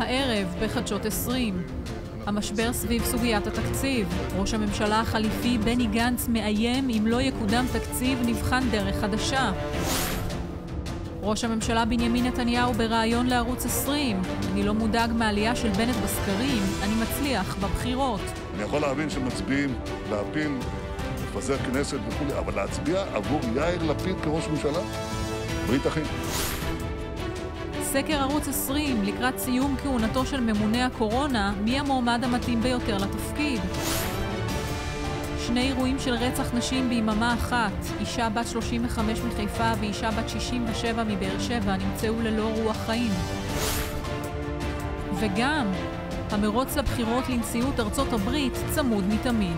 הערב בחדשות 20. המשבר סביב סוגיית התקציב. ראש הממשלה החליפי בני גנץ מאיים אם לא יקודם תקציב נבחן דרך חדשה. ראש הממשלה בנימין נתניהו בראיון לערוץ 20. אני לא מודאג מהעלייה של בנט בסקרים, אני מצליח בבחירות. אני יכול להבין שמצביעים להפיל, לפזר כנסת וכו', אבל להצביע עבור יאיר לפיד כראש ממשלה? ברית אחים. סקר ערוץ 20, לקראת סיום כהונתו של ממונה הקורונה, מי המועמד המתאים ביותר לתפקיד? 2 אירועים של רצח נשים ביממה אחת. אישה בת 35 מחיפה ואישה בת 67 מבאר שבע נמצאו ללא רוח חיים. וגם, המרוץ לבחירות לנשיאות ארצות הברית צמוד מתמיד.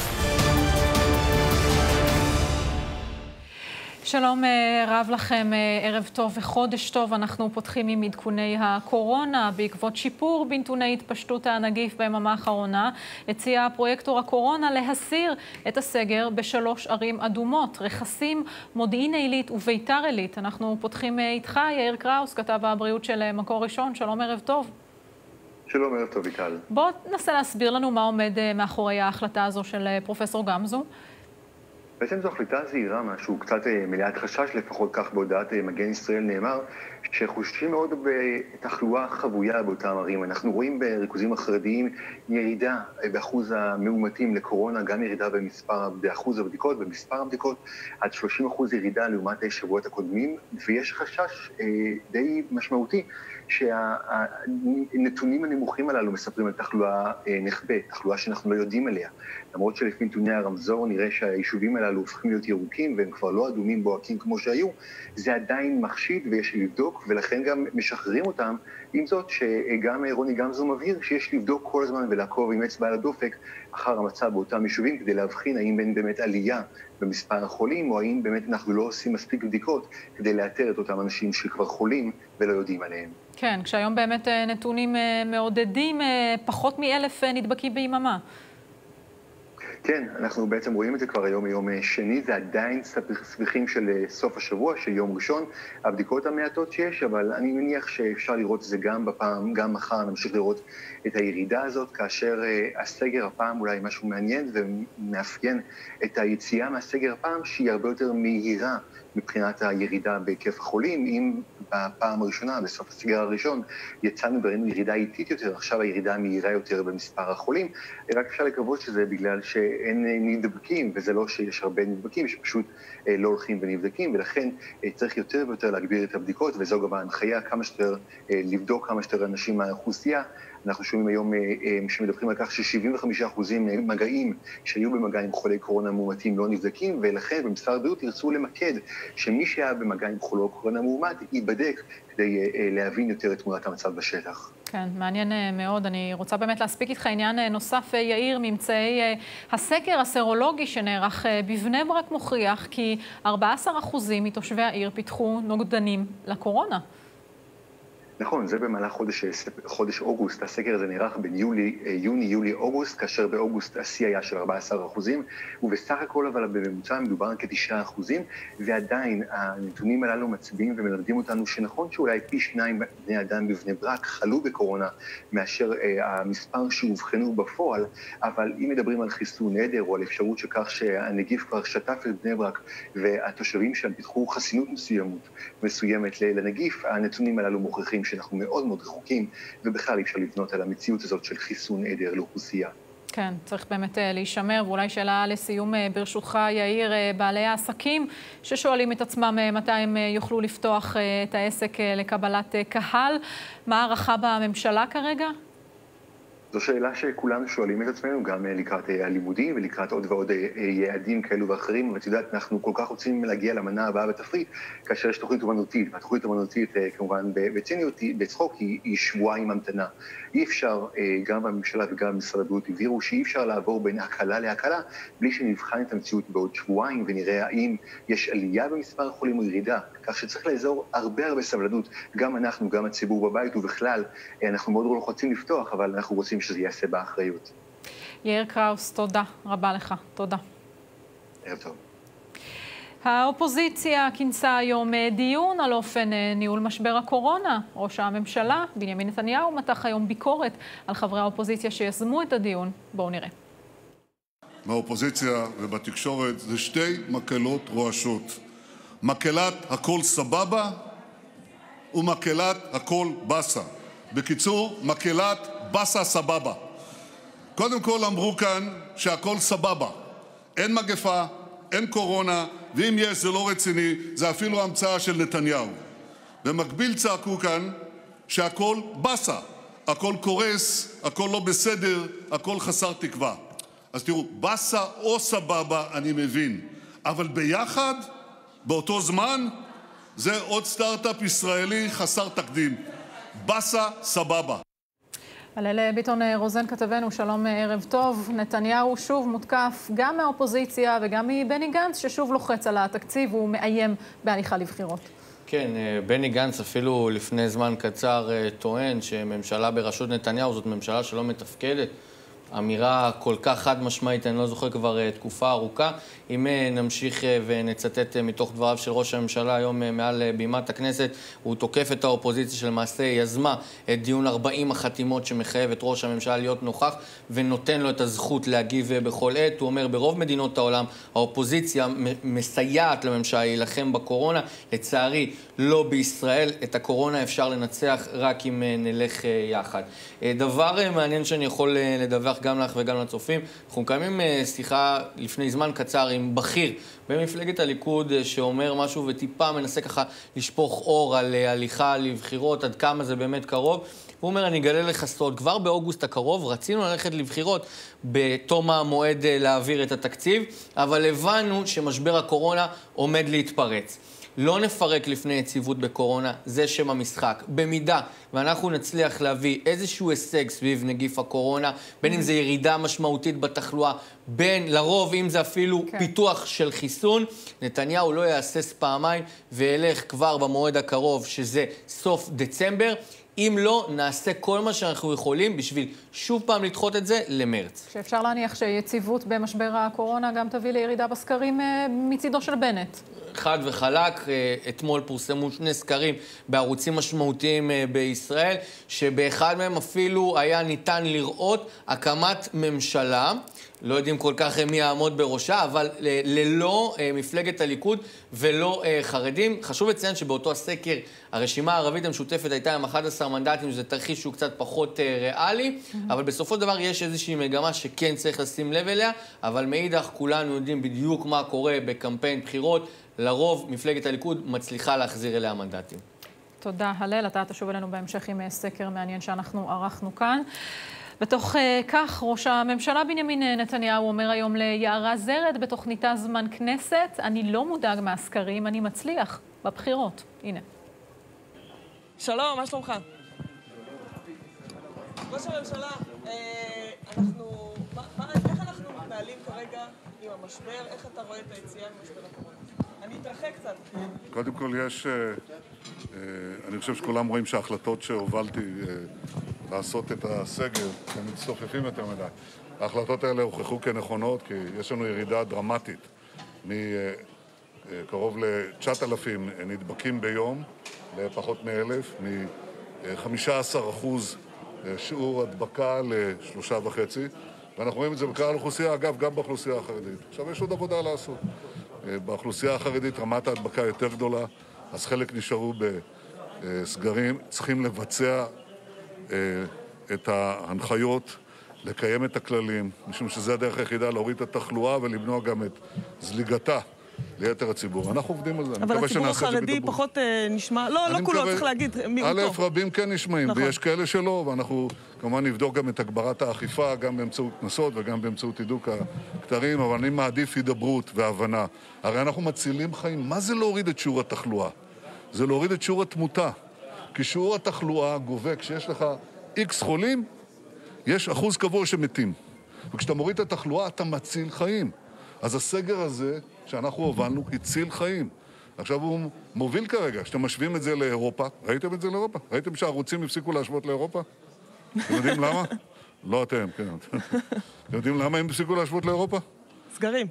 שלום רב לכם, ערב טוב וחודש טוב. אנחנו פותחים עם עדכוני הקורונה. בעקבות שיפור בנתוני התפשטות הנגיף ביממה האחרונה, הציע פרויקטור הקורונה להסיר את הסגר ב3 ערים אדומות, רכסים, מודיעין עילית וביתר עילית. אנחנו פותחים איתך, יאיר קראוס, כתב הבריאות של מקור ראשון. שלום, ערב טוב. שלום, ערב טוב, ויקל. בוא נסה להסביר לנו מה עומד מאחורי ההחלטה הזו של פרופסור גמזו. בעצם זו החלטה זהירה, משהו קצת מלאת חשש, לפחות כך בהודעת מגן ישראל נאמר, שחוששים מאוד בתחלואה חבויה באותם ערים. אנחנו רואים בריכוזים החרדיים ירידה באחוז המאומתים לקורונה, גם ירידה באחוז הבדיקות, במספר הבדיקות, עד 30% ירידה לעומת שבועות הקודמים, ויש חשש די משמעותי שהנתונים הנמוכים הללו מספרים על תחלואה נחבאת, תחלואה שאנחנו לא יודעים עליה. למרות שלפי נתוני הרמזור נראה שהיישובים הללו הופכים להיות ירוקים והם כבר לא אדומים בוהקים כמו שהיו, זה עדיין מחשיד ויש לבדוק, ולכן גם משחררים אותם, עם זאת שגם רוני גמזו מבהיר שיש לבדוק כל הזמן ולעקוב עם אצבע על הדופק אחר המצב באותם יישובים, כדי להבחין האם אין באמת עלייה במספר החולים, או האם באמת אנחנו לא עושים מספיק בדיקות כדי לאתר את אותם אנשים שכבר חולים ולא יודעים עליהם. כן, כשהיום באמת נתונים מעודדים פחות מ1,000 נדבקים ביממה. כן, אנחנו בעצם רואים את זה כבר היום מיום שני, זה עדיין סביחים של סוף השבוע, של יום ראשון, הבדיקות המעטות שיש, אבל אני מניח שאפשר לראות את זה גם מחר, נמשיך לראות את הירידה הזאת, כאשר הסגר הפעם אולי משהו מעניין ומאפיין את היציאה מהסגר הפעם, שהיא הרבה יותר מהירה מבחינת הירידה בהיקף החולים. אם בפעם הראשונה, בסוף הסגר הראשון, יצאנו וראינו ירידה איטית יותר, עכשיו הירידה מהירה יותר במספר החולים, רק אפשר לקוות שזה בגלל שאין נדבקים, וזה לא שיש הרבה נדבקים, שפשוט לא הולכים ונבדקים, ולכן צריך יותר ויותר להגביר את הבדיקות, וזו גם ההנחיה כמה שיותר לבדוק כמה שיותר אנשים מהאוכלוסייה. אנחנו שומעים היום שמדווחים על כך ש75% מגעים שהיו במגע עם חולי קורונה מאומתים לא נבדקים, ולכן במשרד הבריאות ירצו למקד שמי שהיה במגע עם חולי קורונה מאומת ייבדק כדי להבין יותר את תמונת המצב בשטח. כן, מעניין מאוד. אני רוצה באמת להספיק איתך עניין נוסף, יאיר. ממצאי הסקר הסרולוגי שנערך בבני ברק מוכיח כי 14% מתושבי העיר פיתחו נוגדנים לקורונה. נכון, זה במהלך חודש אוגוסט. הסקר הזה נערך בין יוני, יולי, אוגוסט, כאשר באוגוסט השיא היה של 14%, ובסך הכל אבל בממוצע מדובר על כ9%, ועדיין הנתונים הללו מצביעים ומלמדים אותנו שנכון שאולי פי 2 בני אדם בבני ברק חלו בקורונה, מאשר המספר שהובחנו בפועל, אבל אם מדברים על חיסון נדר או על אפשרות שכך שהנגיף כבר שטף את בני ברק, והתושבים שם פיתחו חסינות מסוימת לנגיף, הנתונים הללו מוכיחים שאנחנו מאוד מאוד רחוקים, ובכלל אפשר לבנות על המציאות הזאת של חיסון עדר לאוכלוסייה. כן, צריך באמת להישמר, ואולי שאלה לסיום ברשותך, יאיר, בעלי העסקים ששואלים את עצמם מתי הם יוכלו לפתוח את העסק לקבלת קהל. מה הערכה בממשלה כרגע? זו שאלה שכולנו שואלים את עצמנו, גם לקראת הלימודים ולקראת עוד ועוד יעדים כאלו ואחרים, ואת יודעת, אנחנו כל כך רוצים להגיע למנה הבאה בתפריט, כאשר יש תוכנית אומנותית, והתוכנית אומנותית כמובן בציניות, בצחוק, היא שבועיים המתנה. אי אפשר, גם בממשלה וגם במשרד הבריאות הבהירו, שאי אפשר לעבור בין הקלה להקלה, בלי שנבחן את המציאות בעוד שבועיים, ונראה האם יש עלייה במספר החולים או ירידה, כך שצריך לאזור הרבה סבלנות, גם אנחנו, גם הציבור בבית, ובכלל, אנחנו מאוד רוצים לפתוח, אבל אנחנו רוצים שזה יעשה באחריות. יאיר קראוס, תודה רבה לך. תודה. ערב טוב. האופוזיציה כינסה היום דיון על אופן ניהול משבר הקורונה. ראש הממשלה, בנימין נתניהו, מתח היום ביקורת על חברי האופוזיציה שיזמו את הדיון. בואו נראה. מהאופוזיציה ובתקשורת זה שתי מקלות רועשות. מקלת הכל סבבה ומקלת הכל בסה. בקיצור, מקלת בסה סבבה. קודם כל אמרו כאן שהכל סבבה. אין מגפה, אין קורונה, ואם יש זה לא רציני, זה אפילו המצאה של נתניהו. במקביל צעקו כאן שהכל בסה, הכל קורס, הכל לא בסדר, הכל חסר תקווה. אז תראו, בסה או סבבה אני מבין, אבל ביחד, באותו זמן, זה עוד סטארט-אפ ישראלי חסר תקדים. בסה סבבה. הלל ביטון רוזן כתבנו, שלום, ערב טוב. נתניהו שוב מותקף גם מהאופוזיציה וגם מבני גנץ, ששוב לוחץ על התקציב והוא מאיים בהליכה לבחירות. כן, בני גנץ אפילו לפני זמן קצר טוען שממשלה בראשות נתניהו זאת ממשלה שלא מתפקדת. אמירה כל כך חד משמעית, אני לא זוכר כבר תקופה ארוכה. אם נמשיך ונצטט מתוך דבריו של ראש הממשלה היום מעל בימת הכנסת, הוא תוקף את האופוזיציה שלמעשה יזמה את דיון 40 החתימות שמחייב את ראש הממשלה להיות נוכח ונותן לו את הזכות להגיב בכל עת. הוא אומר, ברוב מדינות העולם האופוזיציה מסייעת לממשלה להילחם בקורונה. לצערי, לא בישראל. את הקורונה אפשר לנצח רק אם נלך יחד. דבר מעניין שאני יכול לדווח גם לך וגם לצופים. אנחנו מקיימים שיחה לפני זמן קצר עם בכיר במפלגת הליכוד שאומר משהו וטיפה מנסה ככה לשפוך אור על הליכה לבחירות, עד כמה זה באמת קרוב. הוא אומר, אני אגלה לך סוד, כבר באוגוסט הקרוב רצינו ללכת לבחירות בתום המועד להעביר את התקציב, אבל הבנו שמשבר הקורונה עומד להתפרץ. לא נפרק לפני יציבות בקורונה, זה שם המשחק. במידה ואנחנו נצליח להביא איזשהו הישג סביב נגיף הקורונה, בין אם זה ירידה משמעותית בתחלואה, בין לרוב אם זה אפילו פיתוח של חיסון, נתניהו לא יעשס פעמיים וילך כבר במועד הקרוב, שזה סוף דצמבר. אם לא, נעשה כל מה שאנחנו יכולים בשביל שוב פעם לדחות את זה למרץ. שאפשר להניח שיציבות במשבר הקורונה גם תביא לירידה בסקרים מצידו של בנט. חד וחלק, אתמול פורסמו שני סקרים בערוצים משמעותיים בישראל, שבאחד מהם אפילו היה ניתן לראות הקמת ממשלה, לא יודעים כל כך מי יעמוד בראשה, אבל ללא מפלגת הליכוד ולא חרדים. חשוב לציין שבאותו הסקר הרשימה הערבית המשותפת הייתה עם 11 מנדטים, שזה תרחיש שהוא קצת פחות ריאלי, אבל בסופו של דבר יש איזושהי מגמה שכן צריך לשים לב אליה, אבל מאידך כולנו יודעים בדיוק מה קורה בקמפיין בחירות, לרוב מפלגת הליכוד מצליחה להחזיר אליה מנדטים. תודה, הלל. אתה תשוב אלינו בהמשך עם סקר מעניין שאנחנו ערכנו כאן. בתוך כך, ראש הממשלה בנימין נתניהו אומר היום ליערה זרד בתוכניתה זמן כנסת, אני לא מודאג מהסקרים, אני מצליח בבחירות. הנה. שלום, מה שלומך? ראש הממשלה, איך אנחנו מתנהלים כרגע עם המשבר? איך אתה רואה את היציאה ממשבר הקורונה? אני אתרחק קצת. קודם כל אני חושב שכולם רואים שההחלטות שהובלתי לעשות את הסגר, הם מצטופפים יותר מדי. ההחלטות האלה הוכחו כנכונות, כי יש לנו ירידה דרמטית מקרוב ל-9,000 נדבקים ביום, לפחות מ-1,000, מ-15% שיעור הדבקה ל3.5%, ואנחנו רואים את זה בכלל האוכלוסייה, אגב, גם באוכלוסייה החרדית. עכשיו, יש עוד עבודה לעשות. באוכלוסייה החרדית רמת ההדבקה יותר גדולה, אז חלק נשארו בסגרים, צריכים לבצע את ההנחיות, לקיים את הכללים, משום שזה הדרך היחידה להוריד את התחלואה ולמנוע גם את זליגתה ליתר הציבור. אנחנו עובדים על זה. אבל הציבור החרדי פחות נשמע, לא כולו, צריך להגיד מיעוטו. א', רבים כן נשמעים, ויש כאלה שלא, ואנחנו כמובן נבדוק גם את הגברת האכיפה, גם באמצעות קנסות וגם באמצעות הידוק הכתרים, אבל אני מעדיף הידברות והבנה. הרי אנחנו מצילים חיים. מה זה להוריד את שיעור התחלואה? זה להוריד את שיעור התמותה. כי שיעור התחלואה גובה, כשיש לך X חולים, יש אחוז קבוע שמתים. וכשאתה מוריד את התחלואה, אתה מציל חיים. אז הסגר הזה שאנחנו הובלנו הציל חיים. עכשיו הוא מוביל כרגע, שאתם משווים את זה לאירופה. ראיתם את זה לאירופה? ראיתם שהערוצים הפסיקו להשוות לאירופה? אתם יודעים למה? לא אתם, כן. אתם יודעים למה הם הפסיקו להשוות לאירופה? סגרים.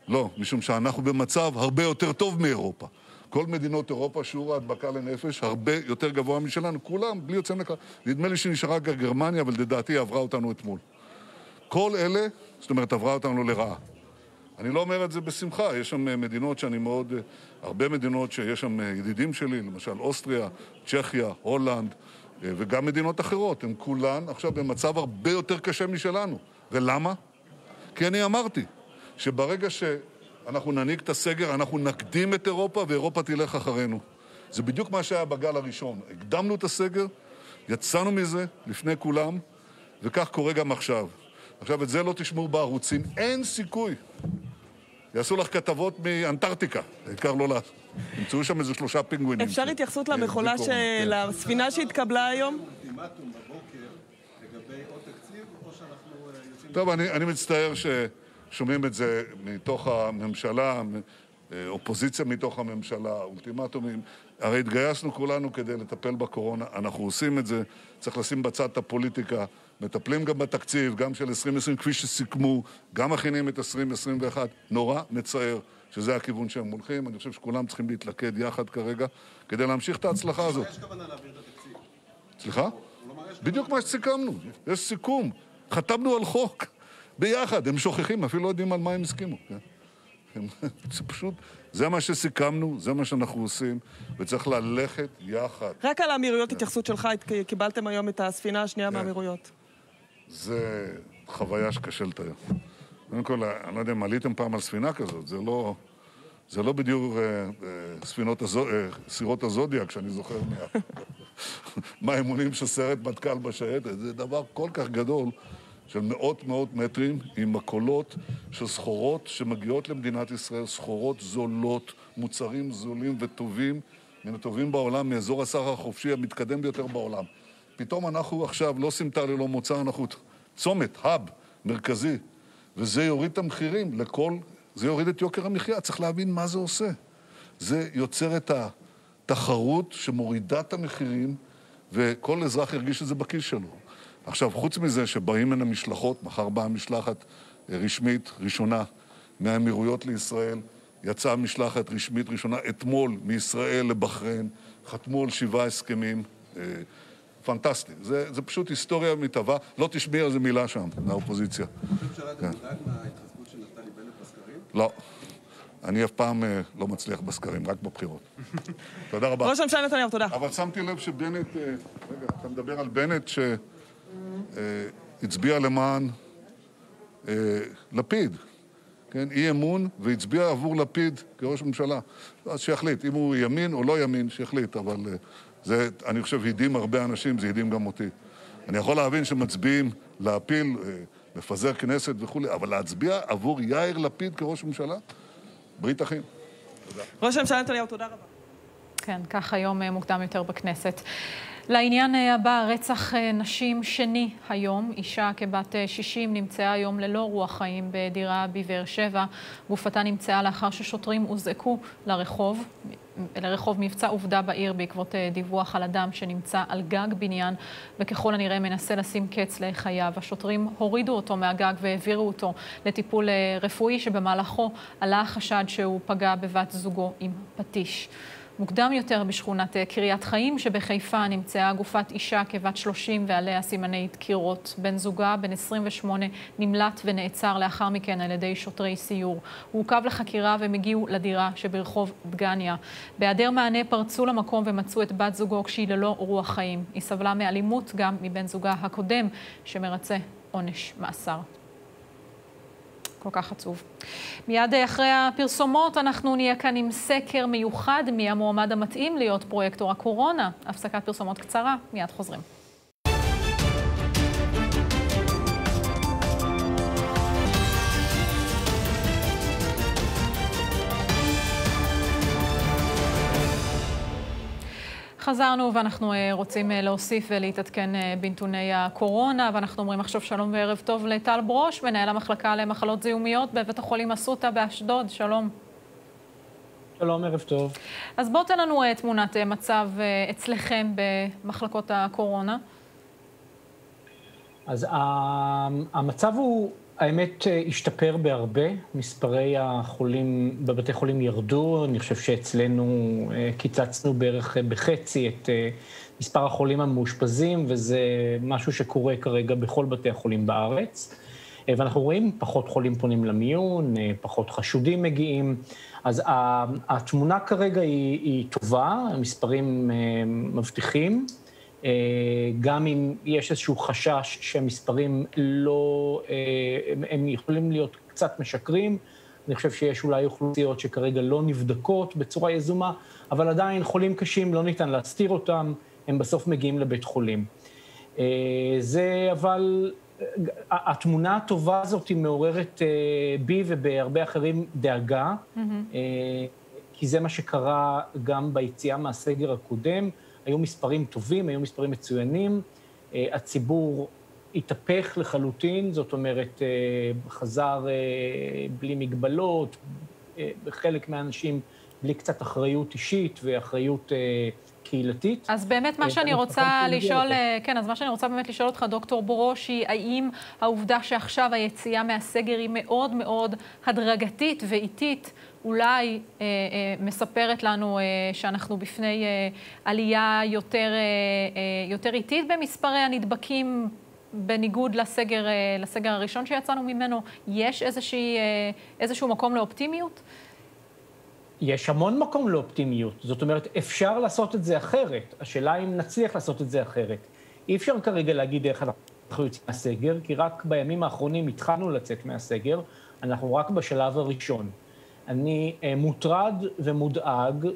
לא, משום שאנחנו במצב הרבה יותר טוב מאירופה. כל מדינות אירופה, שיעור ההדבקה לנפש הרבה יותר גבוה משלנו. כולם, בלי יוצא מן הכלל. נדמה לי שנשארה גרמניה, אבל לדעתי עברה אותנו אתמול. כל אלה, זאת אומרת, עברה אותנו לרעה. אני לא אומר את זה בשמחה, יש שם מדינות שאני מאוד, הרבה מדינות שיש שם ידידים שלי, למשל אוסטריה, צ'כיה, הולנד, וגם מדינות אחרות. הן כולן עכשיו במצב הרבה יותר קשה משלנו. ולמה? כי אני אמרתי שברגע שאנחנו ננהיג את הסגר, אנחנו נקדים את אירופה ואירופה תלך אחרינו. זה בדיוק מה שהיה בגל הראשון. הקדמנו את הסגר, יצאנו מזה לפני כולם, וכך קורה גם עכשיו. עכשיו, את זה לא תשמעו בערוצים, אין סיכוי. יעשו לך כתבות מאנטרקטיקה, העיקר לא לה... ימצאו שם איזה 3 פינגווינים. אפשר התייחסות למכולה לספינה שהתקבלה היום? אולטימטום בבוקר לגבי עוד תקציב, או שאנחנו יוצאים... טוב, אני מצטער ששומעים את זה מתוך הממשלה, אופוזיציה מתוך הממשלה, אולטימטומים. הרי התגייסנו כולנו כדי לטפל בקורונה, אנחנו עושים את זה, צריך לשים בצד את הפוליטיקה, מטפלים גם בתקציב, גם של 2020, כפי שסיכמו, גם מכינים את 2021, נורא מצער שזה הכיוון שהם הולכים. אני חושב שכולם צריכים להתלכד יחד כרגע, כדי להמשיך את ההצלחה הזאת. יש כוונה להעביר את התקציב. סליחה? בדיוק מה שסיכמנו, יש סיכום. חתמנו על חוק ביחד, הם שוכחים, אפילו לא יודעים על מה הם הסכימו. זה פשוט, זה מה שסיכמנו, זה מה שאנחנו עושים, וצריך ללכת יחד. רק על האמירויות התייחסות שלך, קיבלתם היום את הספינה השנייה מהאמירויות. זה חוויה שקשה לתאר. קודם כל, אני לא יודע אם עליתם פעם על ספינה כזאת, זה לא בדיוק סירות הזודיאק, שאני זוכר מהאימונים של סרט מטכ"ל בשייטת. זה דבר כל כך גדול של מאות מטרים עם מקולות של סחורות שמגיעות למדינת ישראל, סחורות זולות, מוצרים זולים וטובים, מן הטובים בעולם, מאזור הסחר החופשי המתקדם ביותר בעולם. פתאום אנחנו עכשיו לא סמטה ללא מוצא, אנחנו צומת, האב, מרכזי, וזה יוריד את המחירים זה יוריד את יוקר המחיה. צריך להבין מה זה עושה. זה יוצר את התחרות שמורידה את המחירים, וכל אזרח ירגיש את זה בכיס שלו. עכשיו, חוץ מזה שבאים מן המשלחות, מחר באה משלחת רשמית ראשונה מהאמירויות לישראל, יצאה משלחת רשמית ראשונה אתמול מישראל לבחריין, חתמו על 7 הסכמים, פנטסטי. זה פשוט היסטוריה מתהווה, לא תשמיע על זה מילה שם, מהאופוזיציה. הממשלה אתה מודאג מההתחזקות של נפתלי בנט בסקרים? לא. אני אף פעם לא מצליח בסקרים, רק בבחירות. תודה רבה. ראש הממשלה נתניהו, תודה. אבל שמתי לב שבנט, רגע, אתה מדבר על בנט שהצביע למען לפיד, כן? אי אמון, והצביע עבור לפיד כראש ממשלה. אז שיחליט, אם הוא ימין או לא ימין, שיחליט, אבל זה, אני חושב, הידים הרבה אנשים, זה הידים גם אותי. אני יכול להבין שמצביעים להפיל, לפזר כנסת וכו', אבל להצביע עבור יאיר לפיד כראש ממשלה? ברית אחים. תודה. ראש הממשלה נתניהו, תודה רבה. כן, כך היום מוקדם יותר בכנסת. לעניין הבא, רצח נשים שני היום. אישה כבת 60 נמצאה היום ללא רוח חיים בדירה בבאר שבע. גופתה נמצאה לאחר ששוטרים הוזעקו לרחוב מבצע עובדה בעיר בעקבות דיווח על אדם שנמצא על גג בניין וככל הנראה מנסה לשים קץ לחייו. השוטרים הורידו אותו מהגג והעבירו אותו לטיפול רפואי שבמהלכו עלה החשד שהוא פגע בבת זוגו עם פטיש. מוקדם יותר בשכונת קריית חיים שבחיפה נמצאה גופת אישה כבת 30 ועליה סימני דקירות. בן זוגה, בן 28, נמלט ונעצר לאחר מכן על ידי שוטרי סיור. הוא עוכב לחקירה והם הגיעו לדירה שברחוב דגניה. בהיעדר מענה פרצו למקום ומצאו את בת זוגו כשהיא ללא רוח חיים. היא סבלה מאלימות גם מבן זוגה הקודם שמרצה עונש מאסר. כל כך עצוב. מיד אחרי הפרסומות אנחנו נהיה כאן עם סקר מיוחד מי המועמד המתאים להיות פרויקטור הקורונה. הפסקת פרסומות קצרה, מיד חוזרים. חזרנו ואנחנו רוצים להוסיף ולהתעדכן בנתוני הקורונה, ואנחנו אומרים עכשיו שלום וערב טוב לטל ברוש, מנהל המחלקה למחלות זיהומיות בבית החולים אסותא באשדוד. שלום. שלום, ערב טוב. אז בוא תן לנו תמונת מצב אצלכם במחלקות הקורונה. אז המצב הוא האמת השתפר בהרבה, מספרי החולים בבתי חולים ירדו, אני חושב שאצלנו קיצצנו בערך בחצי את מספר החולים המאושפזים, וזה משהו שקורה כרגע בכל בתי החולים בארץ. ואנחנו רואים פחות חולים פונים למיון, פחות חשודים מגיעים, אז התמונה כרגע היא טובה, המספרים מבטיחים, גם אם יש איזשהו חשש שהמספרים לא, הם יכולים להיות קצת משקרים, אני חושב שיש אולי אוכלוסיות שכרגע לא נבדקות בצורה יזומה, אבל עדיין חולים קשים לא ניתן להסתיר אותם, הם בסוף מגיעים לבית חולים. זה אבל, התמונה הטובה הזאת היא מעוררת בי ובהרבה אחרים דאגה, כי זה מה שקרה גם ביציאה מהסגר הקודם, היו מספרים טובים, היו מספרים מצוינים, הציבור התהפך לחלוטין, זאת אומרת, חזר בלי מגבלות, חלק מהאנשים בלי קצת אחריות אישית ואחריות קהילתית. אז באמת מה שאני רוצה לשאול, כן, אז מה שאני רוצה באמת לשאול אותך, דוקטור ברושי, האם העובדה שעכשיו היציאה מהסגר היא מאוד מאוד הדרגתית ואיטית, אולי מספרת לנו שאנחנו בפני עלייה יותר איטית במספרי הנדבקים, בניגוד לסגר הראשון שיצאנו ממנו? יש איזשהו מקום לאופטימיות? יש המון מקום לאופטימיות. זאת אומרת, אפשר לעשות את זה אחרת. השאלה אם נצליח לעשות את זה אחרת. אי אפשר כרגע להגיד איך אנחנו יוצאים מהסגר, כי רק בימים האחרונים התחלנו לצאת מהסגר, אנחנו רק בשלב הראשון. אני מוטרד ומודאג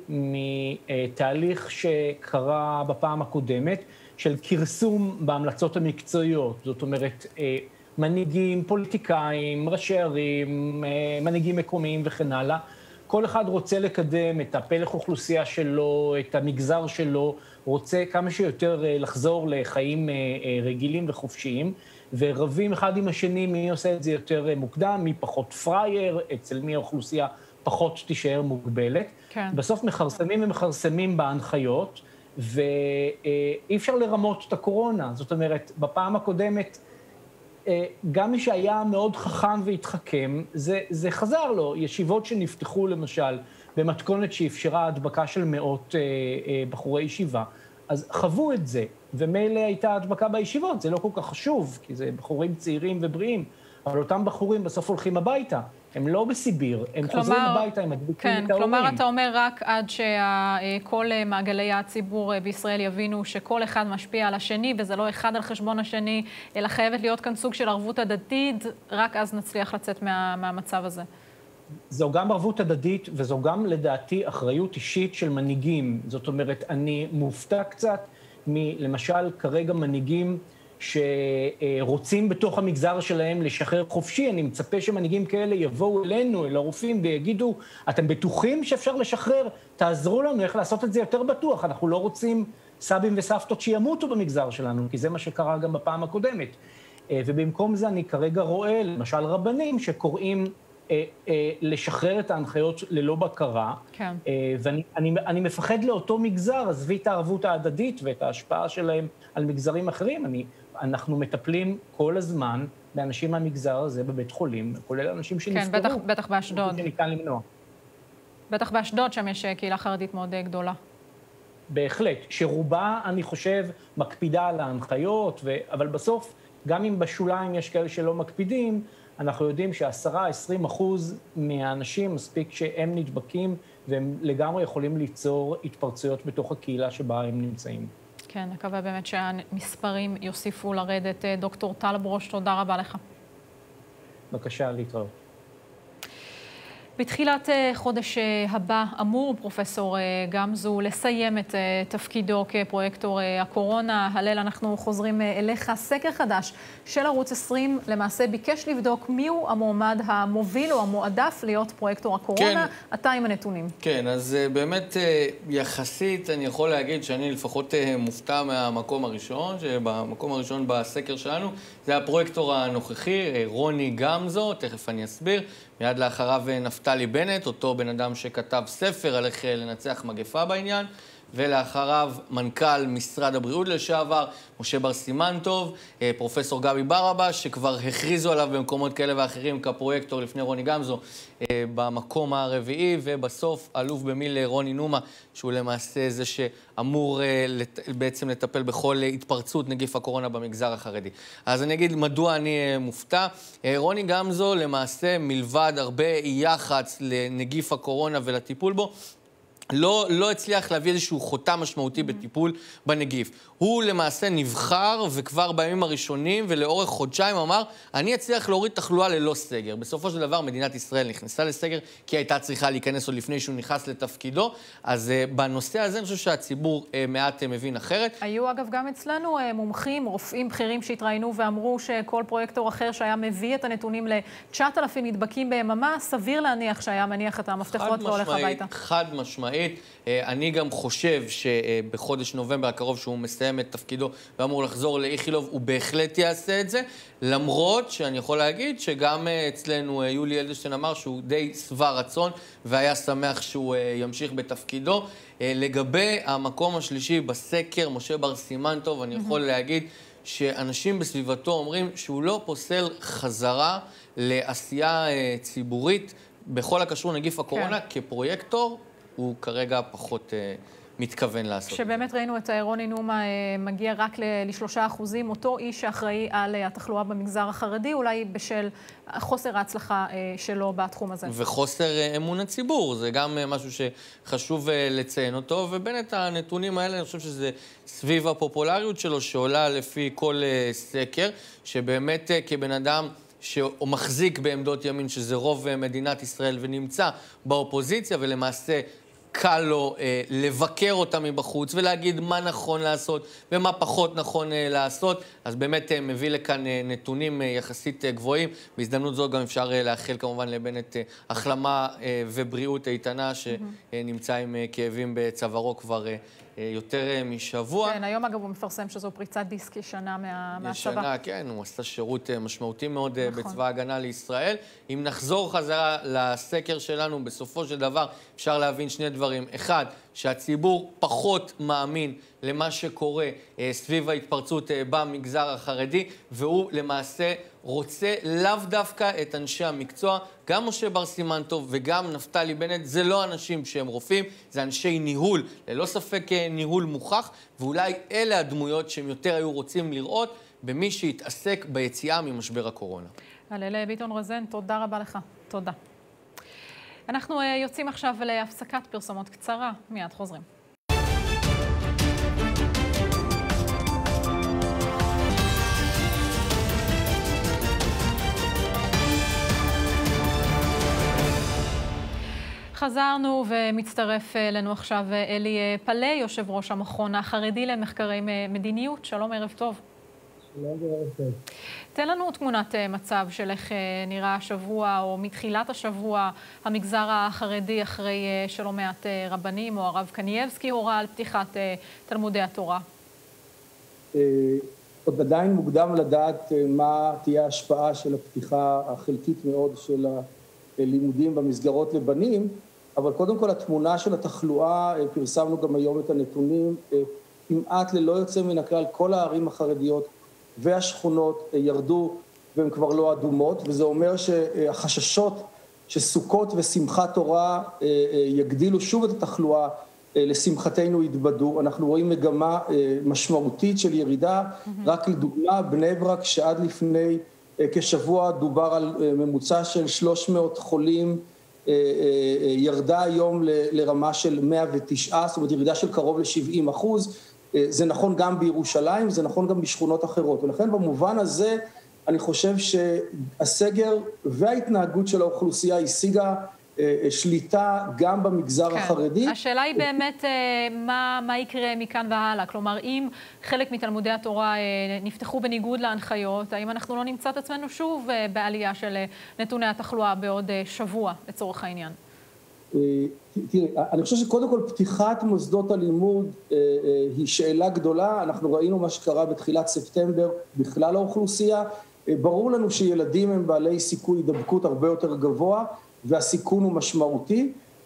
מתהליך שקרה בפעם הקודמת, של כרסום בהמלצות המקצועיות. זאת אומרת, מנהיגים, פוליטיקאים, ראשי ערים, מנהיגים מקומיים וכן הלאה. כל אחד רוצה לקדם את הפלח אוכלוסייה שלו, את המגזר שלו, רוצה כמה שיותר לחזור לחיים רגילים וחופשיים, ורבים אחד עם השני מי עושה את זה יותר מוקדם, מי פחות פרייר, אצל מי האוכלוסייה פחות תישאר מוגבלת. כן. בסוף מכרסמים בהנחיות, ואי אפשר לרמות את הקורונה. זאת אומרת, בפעם הקודמת, גם מי שהיה מאוד חכם והתחכם, זה חזר לו. ישיבות שנפתחו למשל במתכונת שאפשרה הדבקה של מאות בחורי ישיבה, אז חוו את זה, ומילא הייתה הדבקה בישיבות, זה לא כל כך חשוב, כי זה בחורים צעירים ובריאים, אבל אותם בחורים בסוף הולכים הביתה, הם לא בסיביר, הם חוזרים הביתה, הם מדביקים את ההורים. כלומר, אתה אומר רק עד שכל מעגלי הציבור בישראל יבינו שכל אחד משפיע על השני, וזה לא אחד על חשבון השני, אלא חייבת להיות כאן סוג של ערבות הדדית, רק אז נצליח לצאת מהמצב הזה. זו גם ערבות הדדית, וזו גם לדעתי אחריות אישית של מנהיגים. זאת אומרת, אני מופתע קצת למשל כרגע מנהיגים שרוצים בתוך המגזר שלהם לשחרר חופשי. אני מצפה שמנהיגים כאלה יבואו אלינו, אל הרופאים, ויגידו, אתם בטוחים שאפשר לשחרר? תעזרו לנו איך לעשות את זה יותר בטוח. אנחנו לא רוצים סבים וסבתות שימותו במגזר שלנו, כי זה מה שקרה גם בפעם הקודמת. ובמקום זה אני כרגע רואה, למשל רבנים שקוראים לשחרר את ההנחיות ללא בקרה, כן. ואני מפחד לאותו מגזר, עזבי את הערבות ההדדית ואת ההשפעה שלהם על מגזרים אחרים. אנחנו מטפלים כל הזמן באנשים מהמגזר הזה בבית חולים, כולל אנשים שנפטרו. כן, בטח באשדוד. שניתן למנוע. בטח באשדוד, שם יש קהילה חרדית מאוד גדולה. בהחלט, שרובה, אני חושב, מקפידה על ההנחיות, אבל בסוף, גם אם בשוליים יש כאלה שלא מקפידים, אנחנו יודעים ש10-20% מהאנשים מספיק שהם נדבקים, והם לגמרי יכולים ליצור התפרצויות בתוך הקהילה שבה הם נמצאים. כן, נקווה באמת שהמספרים יוסיפו לרדת. דוקטור טל ברוש, תודה רבה לך. בבקשה, להתראות. בתחילת חודש הבא אמור פרופסור גמזו לסיים את תפקידו כפרויקטור הקורונה. הלל, אנחנו חוזרים אליך. סקר חדש של ערוץ 20 למעשה ביקש לבדוק מיהו המועמד המוביל או המועדף להיות פרויקטור הקורונה. כן. אתה עם הנתונים. כן, אז באמת יחסית אני יכול להגיד שאני לפחות מופתע מהמקום הראשון, שבמקום הראשון בסקר שלנו זה הפרויקטור הנוכחי, רוני גמזו, תכף אני אסביר. מיד לאחריו נפתלי בנט, אותו בן אדם שכתב ספר על איך לנצח מגפה בעניין, ולאחריו מנכ"ל משרד הבריאות לשעבר, משה בר סימן טוב, פרופסור גבי ברבש, שכבר הכריזו עליו במקומות כאלה ואחרים כפרויקטור לפני רוני גמזו במקום הרביעי, ובסוף אלוף במיל רוני נומה, שהוא למעשה זה שאמור בעצם לטפל בכל התפרצות נגיף הקורונה במגזר החרדי. אז אני אגיד מדוע אני מופתע. רוני גמזו למעשה מלבד הרבה יח"צ לנגיף הקורונה ולטיפול בו, לא הצליח להביא איזשהו חותם משמעותי בטיפול בנגיף. הוא למעשה נבחר, וכבר בימים הראשונים ולאורך חודשיים אמר, אני אצליח להוריד תחלואה ללא סגר. בסופו של דבר מדינת ישראל נכנסה לסגר, כי הייתה צריכה להיכנס עוד לפני שהוא נכנס לתפקידו. אז בנושא הזה אני חושב שהציבור מעט מבין אחרת. היו אגב גם אצלנו מומחים, רופאים בכירים שהתראינו ואמרו שכל פרויקטור אחר שהיה מביא את הנתונים ל-9,000 נדבקים ביממה, סביר להניח שהיה מניח את המפתחות והולך הביתה. חד משמעית. אני גם חושב שבחודש נובמבר הקרוב שהוא מסיים את תפקידו ואמור לחזור לאיכילוב, הוא בהחלט יעשה את זה, למרות שאני יכול להגיד שגם אצלנו יולי אלדשטיין אמר שהוא די שבע רצון והיה שמח שהוא ימשיך בתפקידו. לגבי המקום השלישי בסקר, משה בר סימן טוב, אני יכול להגיד שאנשים בסביבתו אומרים שהוא לא פוסל חזרה לעשייה ציבורית בכל הקשור נגיף הקורונה כפרויקטור. הוא כרגע פחות מתכוון לעשות. שבאמת ראינו את רוני נומה מגיע רק ל3%, אותו איש שאחראי על התחלואה במגזר החרדי, אולי בשל חוסר ההצלחה שלו בתחום הזה. וחוסר אמון הציבור, זה גם משהו שחשוב לציין אותו, ובאמת הנתונים האלה, אני חושב שזה סביב הפופולריות שלו, שעולה לפי כל סקר, שבאמת כבן אדם שהוא מחזיק בעמדות ימין, שזה רוב מדינת ישראל, ונמצא באופוזיציה, ולמעשה קל לו לבקר אותה מבחוץ, ולהגיד מה נכון לעשות, ומה פחות נכון לעשות. אז באמת מביא לכאן נתונים יחסית גבוהים. בהזדמנות זו גם אפשר לאחל כמובן לבנט החלמה ובריאות איתנה, שנמצא עם כאבים בצווארו כבר יותר משבוע. כן, היום אגב הוא מפרסם שזו פריצת דיסק ישנה מהצבא. ישנה, כן, הוא עשה שירות משמעותי מאוד בצבא ההגנה לישראל. אם נחזור חזרה לסקר שלנו, בסופו של דבר אפשר להבין שני דברים. אחד, שהציבור פחות מאמין למה שקורה סביב ההתפרצות במגזר החרדי, והוא למעשה רוצה לאו דווקא את אנשי המקצוע. גם משה בר סימן טוב וגם נפתלי בנט, זה לא אנשים שהם רופאים, זה אנשי ניהול, ללא ספק ניהול מוכח, ואולי אלה הדמויות שהם יותר היו רוצים לראות במי שהתעסק ביציאה ממשבר הקורונה. הלל ביטון רוזן, תודה רבה לך. תודה. אנחנו יוצאים עכשיו להפסקת פרסומות קצרה, מיד חוזרים. חזרנו ומצטרף אלינו עכשיו אלי פלא, יושב ראש המכון החרדי למחקרי מדיניות. שלום, ערב טוב. שלום וערב טוב. תן לנו תמונת מצב של איך נראה השבוע או מתחילת השבוע המגזר החרדי אחרי שלא מעט רבנים או הרב קנייבסקי הורה על פתיחת תלמודי התורה. עוד עדיין מוקדם לדעת מה תהיה ההשפעה של הפתיחה החלקית מאוד של הלימודים במסגרות לבנים, אבל קודם כל התמונה של התחלואה, פרסמנו גם היום את הנתונים, כמעט ללא יוצא מן הכלל כל הערים החרדיות והשכונות ירדו והן כבר לא אדומות, וזה אומר שהחששות שסוכות ושמחת תורה יגדילו שוב את התחלואה, לשמחתנו יתבדו. אנחנו רואים מגמה משמעותית של ירידה, רק לדוגמה בני ברק שעד לפני כשבוע דובר על ממוצע של 300 חולים, ירדה היום לרמה של 109, זאת אומרת ירידה של קרוב ל-70%. זה נכון גם בירושלים, זה נכון גם בשכונות אחרות. ולכן במובן הזה אני חושב שהסגר וההתנהגות של האוכלוסייה השיגה שליטה גם במגזר החרדי. השאלה היא באמת מה יקרה מכאן והלאה. כלומר, אם חלק מתלמודי התורה נפתחו בניגוד להנחיות, האם אנחנו לא נמצא את עצמנו שוב בעלייה של נתוני התחלואה בעוד שבוע, לצורך העניין? תראי, אני חושב שקודם כל פתיחת מוסדות הלימוד היא שאלה גדולה. אנחנו ראינו מה שקרה בתחילת ספטמבר בכלל האוכלוסייה. ברור לנו שילדים הם בעלי סיכוי הידבקות הרבה יותר גבוה, והסיכון הוא משמעותי.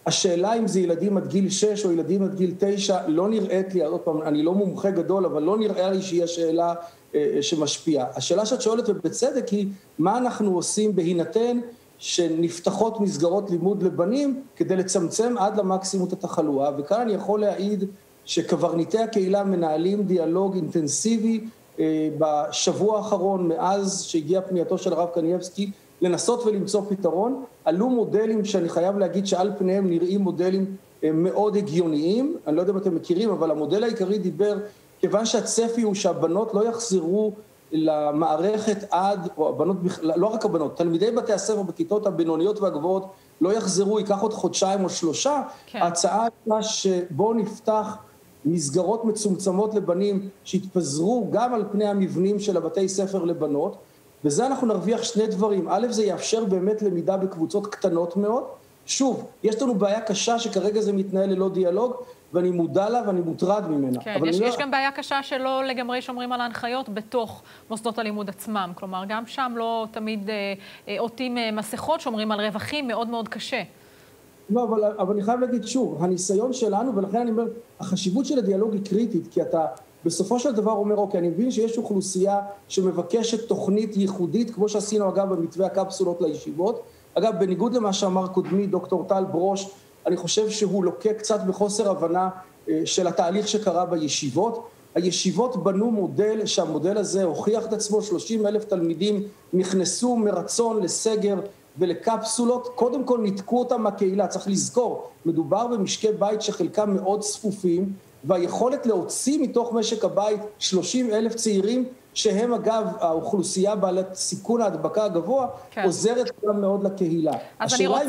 השאלה אם זה ילדים עד גיל 6 או ילדים עד גיל 9, לא נראית לי, עוד פעם, אני לא מומחה גדול, אבל לא נראה לי שהיא השאלה שמשפיעה. השאלה שאת שואלת ובצדק היא, מה אנחנו עושים בהינתן שנפתחות מסגרות לימוד לבנים, כדי לצמצם עד למקסימום את התחלואה, וכאן אני יכול להעיד שקברניטי הקהילה מנהלים דיאלוג אינטנסיבי בשבוע האחרון, מאז שהגיעה פנייתו של הרב קנייבסקי, לנסות ולמצוא פתרון. עלו מודלים שאני חייב להגיד שעל פניהם נראים מודלים מאוד הגיוניים, אני לא יודע אם אתם מכירים, אבל המודל העיקרי דיבר, כיוון שהצפי הוא שהבנות לא יחזרו למערכת עד, או הבנות, לא רק הבנות, תלמידי בתי הספר בכיתות הבינוניות והגבוהות לא יחזרו, ייקח עוד חודשיים או 3, כן. ההצעה הייתה שבו נפתח מסגרות מצומצמות לבנים שהתפזרו גם על פני המבנים של הבתי ספר לבנות, וזה אנחנו נרוויח שני דברים. א', זה יאפשר באמת למידה בקבוצות קטנות מאוד. שוב, יש לנו בעיה קשה שכרגע זה מתנהל ללא דיאלוג, ואני מודע לה ואני מוטרד ממנה. כן, יש גם בעיה קשה שלא לגמרי שומרים על ההנחיות בתוך מוסדות הלימוד עצמם. כלומר, גם שם לא תמיד עוטים מסכות, שומרים על רווחים, מאוד מאוד קשה. לא, אבל אני חייב להגיד שוב, הניסיון שלנו, ולכן אני אומר, החשיבות של הדיאלוג היא קריטית, כי אתה בסופו של דבר אומר, אוקיי, אני מבין שיש אוכלוסייה שמבקשת תוכנית ייחודית, כמו שעשינו אגב במתווה הקפסולות לישיבות. אגב, בניגוד למה שאמר קודמי, דוקטור טל ברוש, אני חושב שהוא לוקה קצת בחוסר הבנה של התהליך שקרה בישיבות. הישיבות בנו מודל, שהמודל הזה הוכיח את עצמו, 30,000 תלמידים נכנסו מרצון לסגר ולקפסולות, קודם כל ניתקו אותם מהקהילה, צריך לזכור, מדובר במשקי בית שחלקם מאוד צפופים, והיכולת להוציא מתוך משק הבית 30,000 צעירים, שהם אגב האוכלוסייה בעלת סיכון ההדבקה הגבוה, כן. עוזרת גם מאוד לקהילה. אז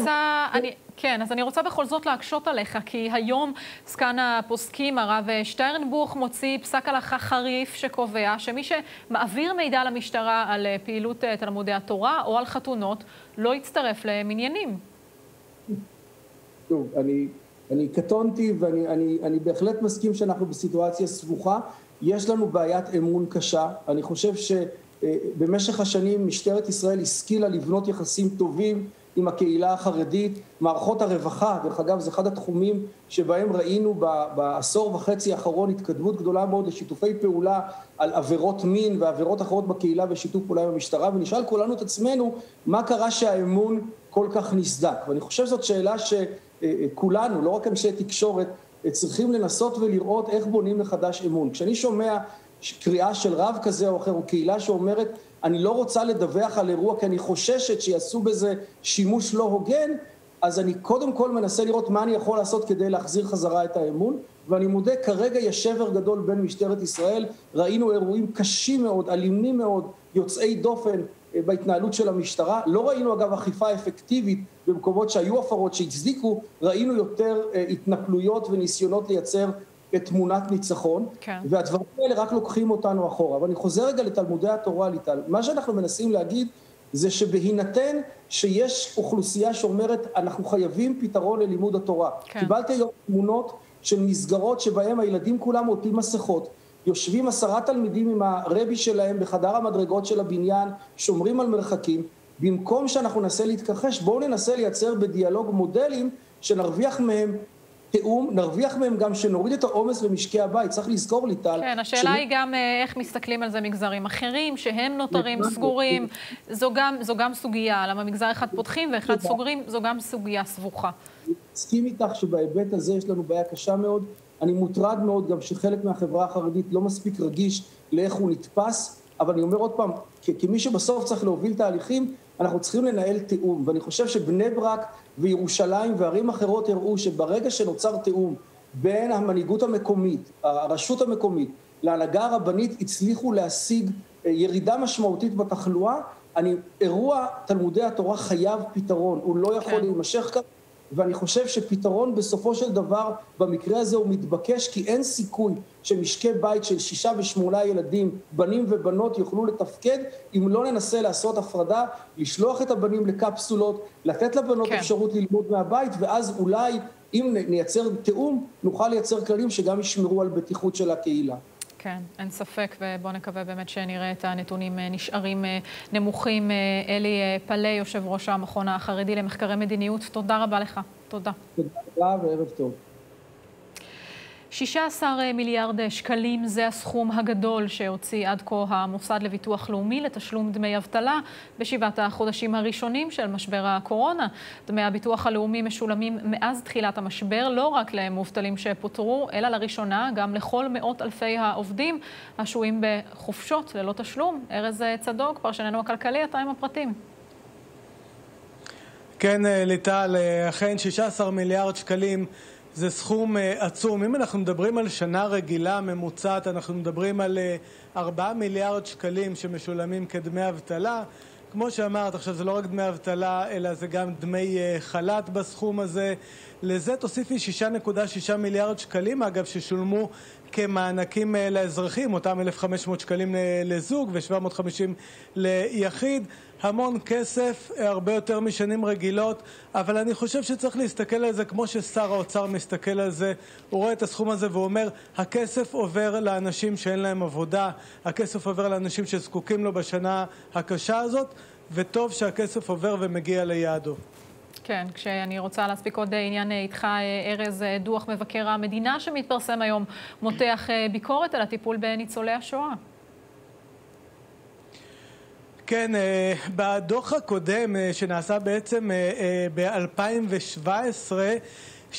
אני רוצה בכל זאת להקשות עליך, כי היום סגן הפוסקים, הרב שטרנבוך, מוציא פסק הלכה חריף שקובע שמי שמעביר מידע למשטרה על פעילות תלמודי התורה או על חתונות, לא יצטרף למניינים. טוב, אני קטונתי ואני בהחלט מסכים שאנחנו בסיטואציה סבוכה. יש לנו בעיית אמון קשה. אני חושב שבמשך השנים משטרת ישראל השכילה לבנות יחסים טובים עם הקהילה החרדית, מערכות הרווחה, דרך אגב, זה אחד התחומים שבהם ראינו בעשור וחצי האחרון התקדמות גדולה מאוד לשיתופי פעולה על עבירות מין ועבירות אחרות בקהילה ושיתוף פעולה עם המשטרה, ונשאל כולנו את עצמנו מה קרה שהאמון כל כך נסדק. ואני חושב זאת שאלה שכולנו, לא רק אנשי תקשורת, צריכים לנסות ולראות איך בונים מחדש אמון. כשאני שומע קריאה של רב כזה או אחר, או קהילה שאומרת, אני לא רוצה לדווח על אירוע, כי אני חוששת שיעשו בזה שימוש לא הוגן, אז אני קודם כל מנסה לראות מה אני יכול לעשות כדי להחזיר חזרה את האמון, ואני מודה, כרגע יש שבר גדול בין משטרת ישראל, ראינו אירועים קשים מאוד, אלימים מאוד, יוצאי דופן בהתנהלות של המשטרה, לא ראינו אגב אכיפה אפקטיבית במקומות שהיו הפרות שהצדיקו, ראינו יותר התנפלויות וניסיונות לייצר תמונת ניצחון, כן. והדברים האלה רק לוקחים אותנו אחורה. אבל אני חוזר רגע לתלמודי התורה, ליטל. מה שאנחנו מנסים להגיד זה שבהינתן שיש אוכלוסייה שאומרת, אנחנו חייבים פתרון ללימוד התורה. כן. קיבלתי היום תמונות של מסגרות שבהם הילדים כולם עוטים מסכות, יושבים 10 תלמידים עם הרבי שלהם בחדר המדרגות של הבניין, שומרים על מרחקים. במקום שאנחנו ננסה להתכחש, בואו ננסה לייצר בדיאלוג מודלים שנרוויח מהם תאום, נרוויח מהם גם שנוריד את העומס למשקי הבית. צריך לזכור, ליטל. כן, השאלה היא גם איך מסתכלים על זה מגזרים אחרים, שהם נותרים סגורים. זו גם סוגיה, למה מגזר אחד פותחים ואחד סוגרים, זו גם סוגיה סבוכה. מסכים איתך שבהיבט הזה יש לנו בעיה קשה מאוד. אני מוטרד מאוד גם שחלק מהחברה החרדית לא מספיק רגיש לאיך הוא נתפס, אבל אני אומר עוד פעם, כמי שבסוף צריך להוביל תהליכים, אנחנו צריכים לנהל תאום, ואני חושב שבני ברק וירושלים וערים אחרות הראו שברגע שנוצר תאום בין המנהיגות המקומית, הרשות המקומית, להנהגה הרבנית, הצליחו להשיג ירידה משמעותית בתחלואה. אירוע תלמודי התורה חייב פתרון, הוא לא יכול להימשך כך, ואני חושב שפתרון בסופו של דבר במקרה הזה הוא מתבקש, כי אין סיכוי שמשקי בית של 6 ו8 ילדים, בנים ובנות, יוכלו לתפקד אם לא ננסה לעשות הפרדה, לשלוח את הבנים לקפסולות, לתת לבנות אפשרות ללמוד מהבית, ואז אולי אם נייצר תאום נוכל לייצר כללים שגם ישמרו על בטיחות של הקהילה. כן, אין ספק, ובואו נקווה באמת שנראה את הנתונים נשארים נמוכים. אלי פלא, יושב ראש המכון החרדי למחקרי מדיניות, תודה רבה לך. תודה. תודה רבה וערב טוב. 16 מיליארד שקלים זה הסכום הגדול שהוציא עד כה המוסד לביטוח לאומי לתשלום דמי אבטלה בשבעת החודשים הראשונים של משבר הקורונה. דמי הביטוח הלאומי משולמים מאז תחילת המשבר לא רק למובטלים שפוטרו, אלא לראשונה גם לכל מאות אלפי העובדים השוהים בחופשות ללא תשלום. ארז צדוק, פרשננו הכלכלי, אתה עם הפרטים. כן, ליטל, אכן 16 מיליארד שקלים זה סכום עצום. אם אנחנו מדברים על שנה רגילה ממוצעת, אנחנו מדברים על 4 מיליארד שקלים שמשולמים כדמי אבטלה. כמו שאמרת, עכשיו זה לא רק דמי אבטלה, אלא זה גם דמי חל"ת בסכום הזה. לזה תוסיפי 6.6 מיליארד שקלים, אגב, ששולמו כמענקים לאזרחים, אותם 1,500 שקלים לזוג ו-750 ליחיד. המון כסף, הרבה יותר משנים רגילות, אבל אני חושב שצריך להסתכל על זה כמו ששר האוצר מסתכל על זה. הוא רואה את הסכום הזה והוא אומר, הכסף עובר לאנשים שאין להם עבודה, הכסף עובר לאנשים שזקוקים לו בשנה הקשה הזאת, וטוב שהכסף עובר ומגיע ליעדו. כן, כשאני רוצה להספיק עוד עניין איתך, ארז, דוח מבקר המדינה שמתפרסם היום מותח ביקורת על הטיפול בניצולי השואה. מכן, בדוח הקודם שנעשה בעצם ב-2017, 67%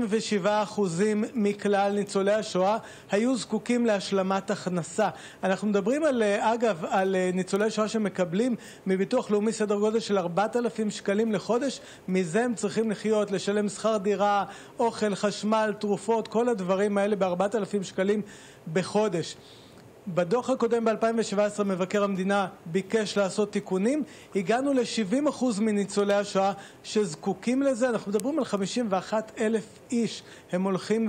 מכלל ניצולי השואה היו זקוקים להשלמת הכנסה. אנחנו מדברים אגב, על ניצולי שואה שמקבלים מביטוח לאומי סדר גודל של 4,000 שקלים לחודש. מזה הם צריכים לחיות, לשלם שכר דירה, אוכל, חשמל, תרופות, כל הדברים האלה ב-4,000 שקלים בחודש. בדוח הקודם ב-2017 מבקר המדינה ביקש לעשות תיקונים, הגענו ל-70% מניצולי השואה שזקוקים לזה. אנחנו מדברים על 51,000 איש, הם הולכים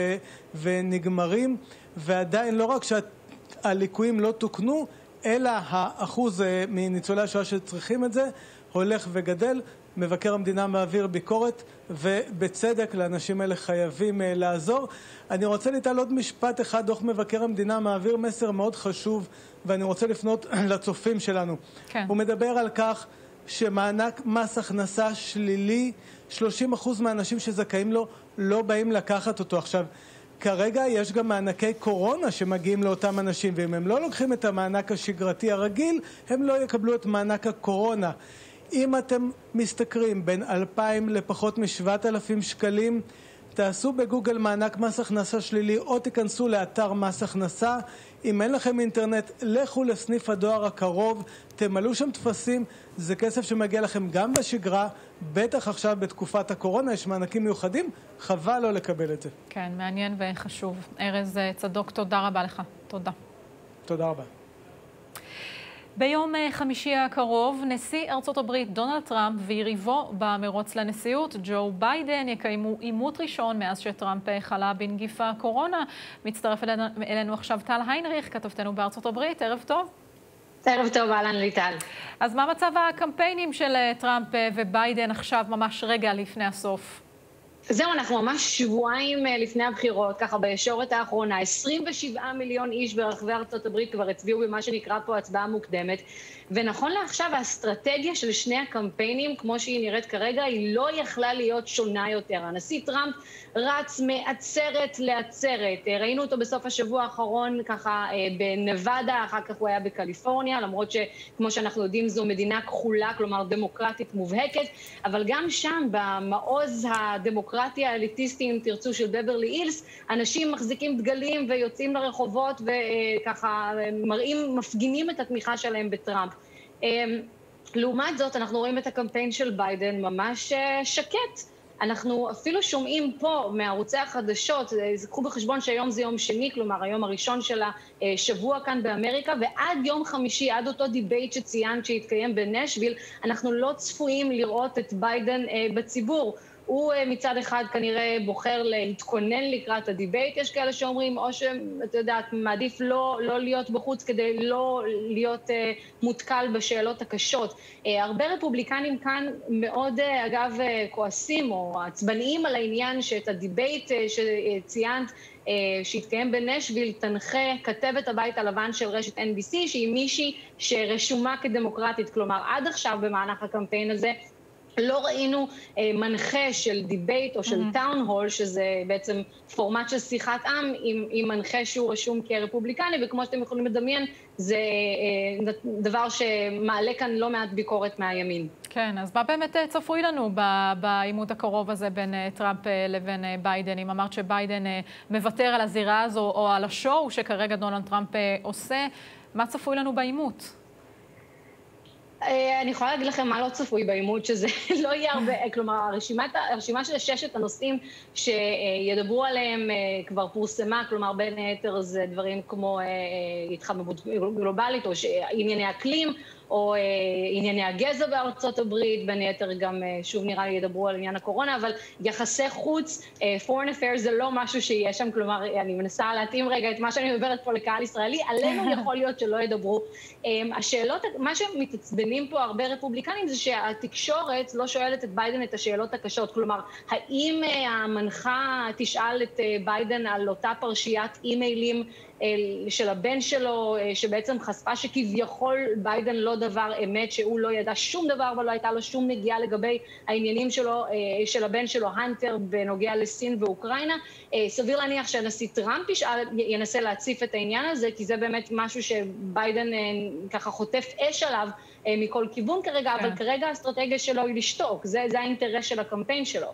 ונגמרים, ועדיין לא רק שהליקויים לא תוקנו, אלא האחוז מניצולי השואה שצריכים את זה הולך וגדל. מבקר המדינה מעביר ביקורת, ובצדק לאנשים האלה חייבים לעזור. אני רוצה להתעל עוד משפט אחד. דוח מבקר המדינה מעביר מסר מאוד חשוב, ואני רוצה לפנות לצופים שלנו. כן. הוא מדבר על כך שמענק מס הכנסה שלילי, 30% מהאנשים שזכאים לו לא באים לקחת אותו. עכשיו, כרגע יש גם מענקי קורונה שמגיעים לאותם אנשים, ואם הם לא לוקחים את המענק השגרתי הרגיל, הם לא יקבלו את מענק הקורונה. אם אתם מסתכרים בין 2,000 לפחות מ-7,000 שקלים, תעשו בגוגל מענק מס הכנסה שלילי, או תיכנסו לאתר מס הכנסה. אם אין לכם אינטרנט, לכו לסניף הדואר הקרוב, תמלאו שם תפסים. זה כסף שמגיע לכם גם בשגרה, בטח עכשיו בתקופת הקורונה, יש מענקים מיוחדים, חבל לא לקבל את זה. כן, מעניין וחשוב. ארז צדוק, תודה רבה לך. תודה. תודה רבה. ביום חמישי הקרוב, נשיא ארצות הברית דונלד טראמפ ויריבו במרוץ לנשיאות, ג'ו ביידן, יקיימו עימות ראשון מאז שטראמפ חלה בנגיף הקורונה. מצטרף אלינו עכשיו טל היינריך, כתבתנו בארצות הברית. ערב טוב. ערב טוב, אהלן ליטל. אז מה מצב הקמפיינים של טראמפ וביידן עכשיו, ממש רגע לפני הסוף? זהו, אנחנו ממש שבועיים לפני הבחירות, ככה בישורת האחרונה, 27 מיליון איש ברחבי ארצות הברית כבר הצביעו במה שנקרא פה הצבעה מוקדמת, ונכון לעכשיו האסטרטגיה של שני הקמפיינים, כמו שהיא נראית כרגע, היא לא יכלה להיות שונה יותר. הנשיא טראמפ רץ מעצרת לעצרת, ראינו אותו בסוף השבוע האחרון ככה בנבדה, אחר כך הוא היה בקליפורניה, למרות שכמו שאנחנו יודעים זו מדינה כחולה, כלומר דמוקרטית מובהקת, אבל גם שם במעוז הדמוקרטיה האליטיסטי, אם תרצו, של בברלי הילס, אנשים מחזיקים דגלים ויוצאים לרחובות וככה מפגינים את התמיכה שלהם בטראמפ. לעומת זאת, אנחנו רואים את הקמפיין של ביידן ממש שקט. אנחנו אפילו שומעים פה מערוצי החדשות, קחו בחשבון שהיום זה יום שני, כלומר היום הראשון של השבוע כאן באמריקה, ועד יום חמישי, עד אותו דיבייט שציינת שהתקיים בנשוויל, אנחנו לא צפויים לראות את ביידן בציבור. הוא מצד אחד כנראה בוחר להתכונן לקראת הדיבייט, יש כאלה שאומרים, או שאתה יודעת, מעדיף לא להיות בחוץ כדי לא להיות מותקל בשאלות הקשות. הרבה רפובליקנים כאן מאוד, אגב, כועסים או עצבניים על העניין שאת הדיבייט שציינת, שהתקיים בנשוויל, תנחה כתבת הבית הלבן של רשת NBC, שהיא מישהי שרשומה כדמוקרטית. כלומר, עד עכשיו במהלך הקמפיין הזה, לא ראינו מנחה של דיבייט או של טאון הול, שזה בעצם פורמט של שיחת עם, עם מנחה שהוא רשום כרפובליקני, וכמו שאתם יכולים לדמיין, זה דבר שמעלה כאן לא מעט ביקורת מהימין. כן, אז מה באמת צפוי לנו בעימות הקרוב הזה בין טראמפ לבין ביידן? אם אמרת שביידן מוותר על הזירה הזו או על השואו שכרגע דונלד טראמפ עושה, מה צפוי לנו בעימות? אני יכולה להגיד לכם מה לא צפוי בעימות, שזה לא יהיה הרבה, כלומר, הרשימה של 6 הנושאים שידברו עליהם כבר פורסמה, כלומר, בין היתר זה דברים כמו התחממות גלובלית, או ענייני אקלים, או ענייני הגזע בארצות הברית, בין היתר גם, שוב נראה לי, ידברו על עניין הקורונה, אבל יחסי חוץ, foreign affairs זה לא משהו שיש שם, כלומר, אני מנסה להתאים רגע את מה שאני מדברת פה לקהל ישראלי, עלינו יכול להיות שלא ידברו. השאלות, מה שמתעצבנים פה הרבה רפובליקנים זה שהתקשורת לא שואלת את ביידן את השאלות הקשות, כלומר, האם המנחה תשאל את ביידן על אותה פרשיית אימיילים של הבן שלו, שבעצם חשפה שכביכול ביידן לא דבר אמת, שהוא לא ידע שום דבר ולא הייתה לו שום נגיעה לגבי העניינים שלו, של הבן שלו, הנטר, בנוגע לסין ואוקראינה. סביר להניח שהנשיא טראמפ ינסה להציף את העניין הזה, כי זה באמת משהו שביידן ככה חוטף אש עליו מכל כיוון כרגע, אבל כרגע האסטרטגיה שלו היא לשתוק, זה האינטרס של הקמפיין שלו.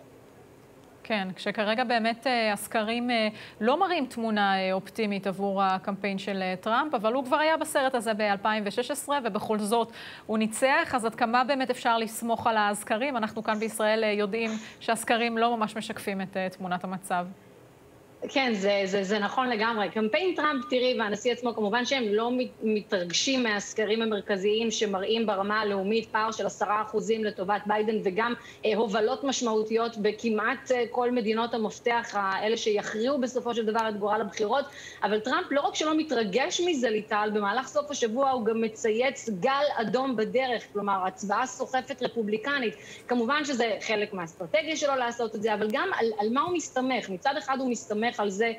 כן, כשכרגע באמת הסקרים לא מראים תמונה אופטימית עבור הקמפיין של טראמפ, אבל הוא כבר היה בסרט הזה ב-2016, ובכל זאת הוא ניצח, אז עד כמה באמת אפשר לסמוך על הסקרים? אנחנו כאן בישראל יודעים שהסקרים לא ממש משקפים את תמונת המצב. כן, זה נכון לגמרי. קמפיין טראמפ, תראי, והנשיא עצמו, כמובן שהם לא מתרגשים מהסקרים המרכזיים שמראים ברמה הלאומית פער של 10% לטובת ביידן, וגם הובלות משמעותיות בכמעט כל מדינות המפתח, האלה שיכריעו בסופו של דבר את גורל הבחירות. אבל טראמפ לא רק שלא מתרגש מזה ליטל, במהלך סוף השבוע הוא גם מצייץ גל אדום בדרך, כלומר, הצבעה סוחפת רפובליקנית. כמובן שזה חלק מהאסטרטגיה שלו לעשות את זה, אבל גם על מה הוא מסתמך. מצד אחד הוא מסתמך על זה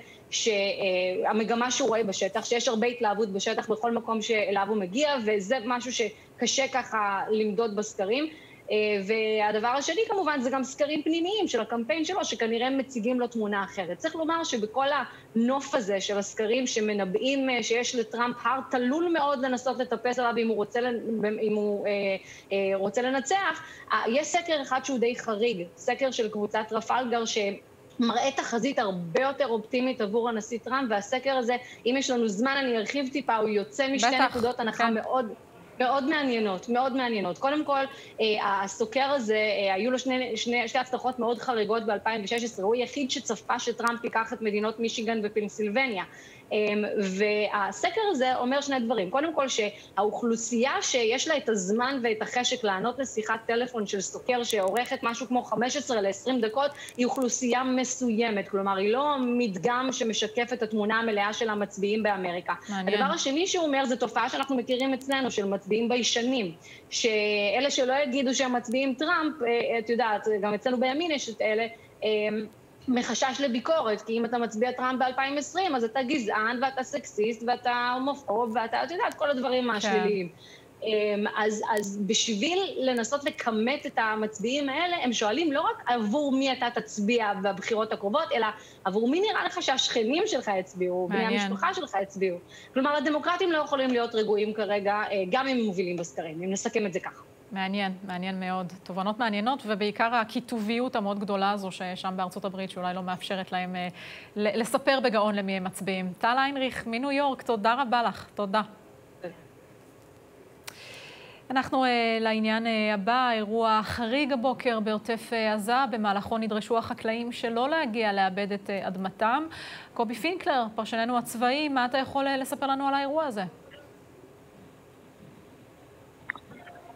שהמגמה שהוא רואה בשטח, שיש הרבה התלהבות בשטח בכל מקום שאליו הוא מגיע, וזה משהו שקשה ככה למדוד בסקרים. והדבר השני כמובן זה גם סקרים פנימיים של הקמפיין שלו, שכנראה מציגים לו תמונה אחרת. צריך לומר שבכל הנוף הזה של הסקרים שמנבאים שיש לטראמפ הר תלול מאוד לנסות לטפס עליו אם הוא רוצה לנצח, יש סקר אחד שהוא די חריג, סקר של קבוצת רפלגר מראה תחזית הרבה יותר אופטימית עבור הנשיא טראמפ, והסקר הזה, אם יש לנו זמן, אני ארחיב טיפה, הוא יוצא משתי נקודות הנחה מאוד מעניינות, מאוד מעניינות. קודם כל, הסוקר הזה, היו לו שתי הבטחות מאוד חריגות ב-2016, הוא היחיד שצפה שטראמפ ייקח את מדינות מישיגן ופנסילבניה. והסקר הזה אומר שני דברים. קודם כל שהאוכלוסייה שיש לה את הזמן ואת החשק לענות לשיחת טלפון של סוקר שעורכת משהו כמו 15 ל-20 דקות, היא אוכלוסייה מסוימת. כלומר, היא לא מדגם שמשקף את התמונה המלאה של המצביעים באמריקה. מעניין. הדבר השני שהוא אומר, זה תופעה שאנחנו מכירים אצלנו, של מצביעים ביישנים. שאלה שלא יגידו שהם מצביעים טראמפ, את יודעת, גם אצלנו בימין יש את אלה, מחשש לביקורת, כי אם אתה מצביע טראמפ ב-2020, אז אתה גזען ואתה סקסיסט ואתה הומופוב ואתה, את יודעת, כל הדברים השליליים. אז בשביל לנסות לקמת את המצביעים האלה, הם שואלים לא רק עבור מי אתה תצביע בבחירות הקרובות, אלא עבור מי נראה לך שהשכנים שלך יצביעו, בני המשפחה שלך יצביעו. כלומר, הדמוקרטים לא יכולים להיות רגועים כרגע, גם אם הם מובילים בסקרים, אם נסכם את זה ככה. מעניין, מעניין מאוד. תובנות מעניינות, ובעיקר הכיתוביות המאוד גדולה הזו ששם בארצות הברית, שאולי לא מאפשרת להם לספר בגאון למי הם מצביעים. טל היינריך מניו יורק, תודה רבה לך. תודה. אנחנו לעניין הבא, אירוע חריג הבוקר בעוטף עזה, במהלכו נדרשו החקלאים שלא להגיע לאבד את אדמתם. קובי פינקלר, פרשננו הצבאי, מה אתה יכול לספר לנו על האירוע הזה?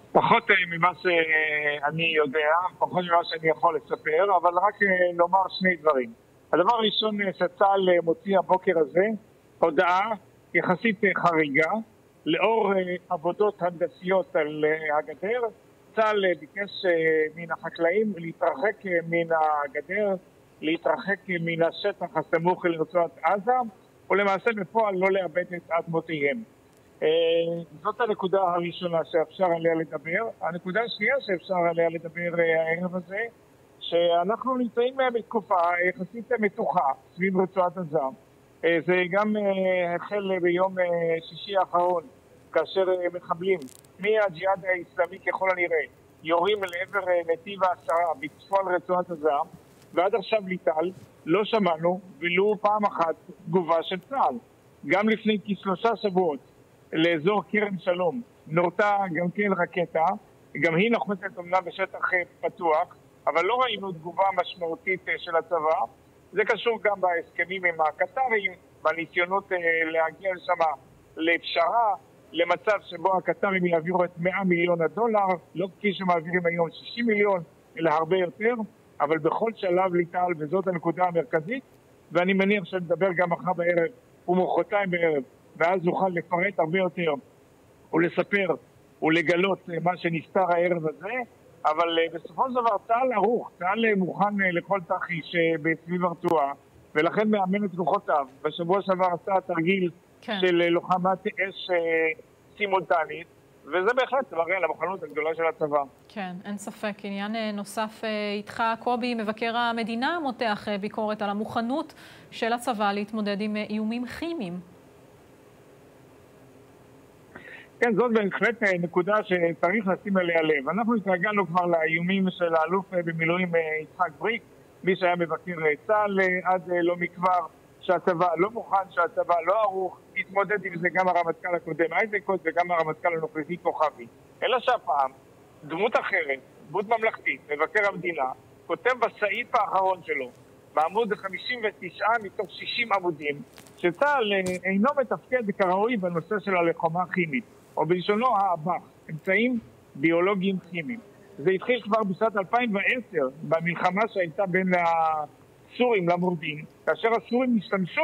פחות ממה שאני יודע, פחות ממה שאני יכול לספר, אבל רק לומר שני דברים. הדבר הראשון שצה"ל מוציא הבוקר הזה, הודעה יחסית חריגה, לאור עבודות הנדסיות על הגדר, צה"ל ביקש מן החקלאים להתרחק מן הגדר, להתרחק מן השטח הסמוך לרצועת עזה, ולמעשה בפועל לא לאבד את אדמותיהם. זאת הנקודה הראשונה שאפשר עליה לדבר. הנקודה השנייה שאפשר עליה לדבר הערב הזה, שאנחנו נמצאים בתקופה יחסית מתוחה סביב רצועת עזה. זה גם החל ביום שישי האחרון, כאשר מחבלים מהג'יהאד האסלאמי ככל הנראה יורים לעבר נתיב העשרה בצפון רצועת עזה, ועד עכשיו ליטל לא שמענו ולו פעם אחת תגובה של צה"ל. גם לפני כ3 שבועות לאזור כרם שלום נורתה גם כן רקטה, גם היא נחותת אומנם בשטח פתוח, אבל לא ראינו תגובה משמעותית של הצבא. זה קשור גם בהסכמים עם הקטרים, בניסיונות להגיע לשם לפשרה, למצב שבו הקטרים יעבירו את $100 מיליון, לא כפי שמעבירים היום 60 מיליון, אלא הרבה יותר, אבל בכל שלב ליטל, וזאת הנקודה המרכזית, ואני מניח שנדבר גם מחר בערב ומחרתיים בערב, ואז נוכל לפרט הרבה יותר ולספר ולגלות מה שנסתר הערב הזה, אבל בסופו של דבר צה"ל ערוך, צה"ל מוכן לכל תרחיש בסביב הרצועה, ולכן מאמן את כוחותיו. בשבוע שעבר עשה תרגיל של לוחמת אש סימולטנית, וזה בהחלט מראה על המוכנות הגדולה של הצבא. כן, אין ספק. עניין נוסף איתך, קובי, מבקר המדינה מותח ביקורת על המוכנות של הצבא להתמודד עם איומים כימיים. כן, זאת בהחלט נקודה שצריך לשים עליה לב. אנחנו התרגלנו כבר לאיומים של האלוף במילואים יצחק בריק, מי שהיה מבקר צה"ל עד לא מכבר, שהצבא לא מוכן, שהצבא לא ערוך, התמודד עם זה גם הרמטכ"ל הקודם איזנקוט וגם הרמטכ"ל הנוכחי כוכבי. אלא שהפעם דמות אחרת, דמות ממלכתית, מבקר המדינה, כותב בסעיף האחרון שלו, בעמוד 59 מתוך 60 עמודים, שצה"ל אינו מתפקד כראוי בנושא של הלוחמה הכימית, או בלשונו האב"כ, אמצעים ביולוגיים כימיים. זה התחיל כבר בשנת 2010, במלחמה שהייתה בין הסורים למורדים, כאשר הסורים השתמשו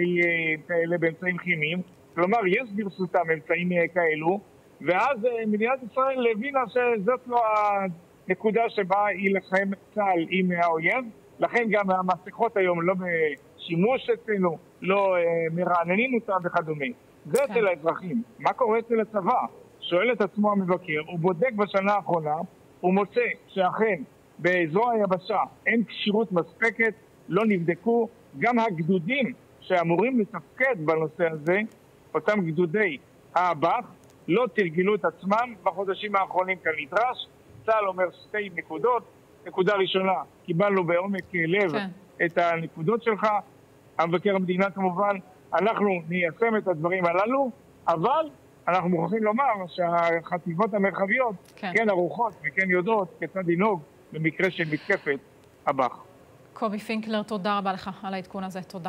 באמצעים כימיים, כלומר יש ברשותם אמצעים כאלו, ואז מדינת ישראל הבינה שזאת לא הנקודה שבה יילחם צה"ל עם האויב, לכן גם המסכות היום לא בשימוש אצלנו, לא מרעננים אותם וכדומה. זה אצל האזרחים. מה קורה אצל הצבא? שואל את עצמו המבקר, הוא בודק בשנה האחרונה, הוא מוצא שאכן באזור היבשה אין כשירות מספקת, לא נבדקו, גם הגדודים שאמורים לתפקד בנושא הזה, אותם גדודי האב"כ, לא תרגלו את עצמם בחודשים האחרונים כנדרש. צה"ל אומר 2 נקודות. נקודה ראשונה, קיבלנו בעומק לב את הנקודות שלך, המבקר המדינה כמובן, אנחנו ניישם את הדברים הללו, אבל אנחנו מוכרחים לומר שהחטיבות המרחביות כן ערוכות וכן יודעות כיצד לנהוג במקרה של מתקפת אב"כ. קובי פינקלר, תודה רבה לך על העדכון הזה, תודה.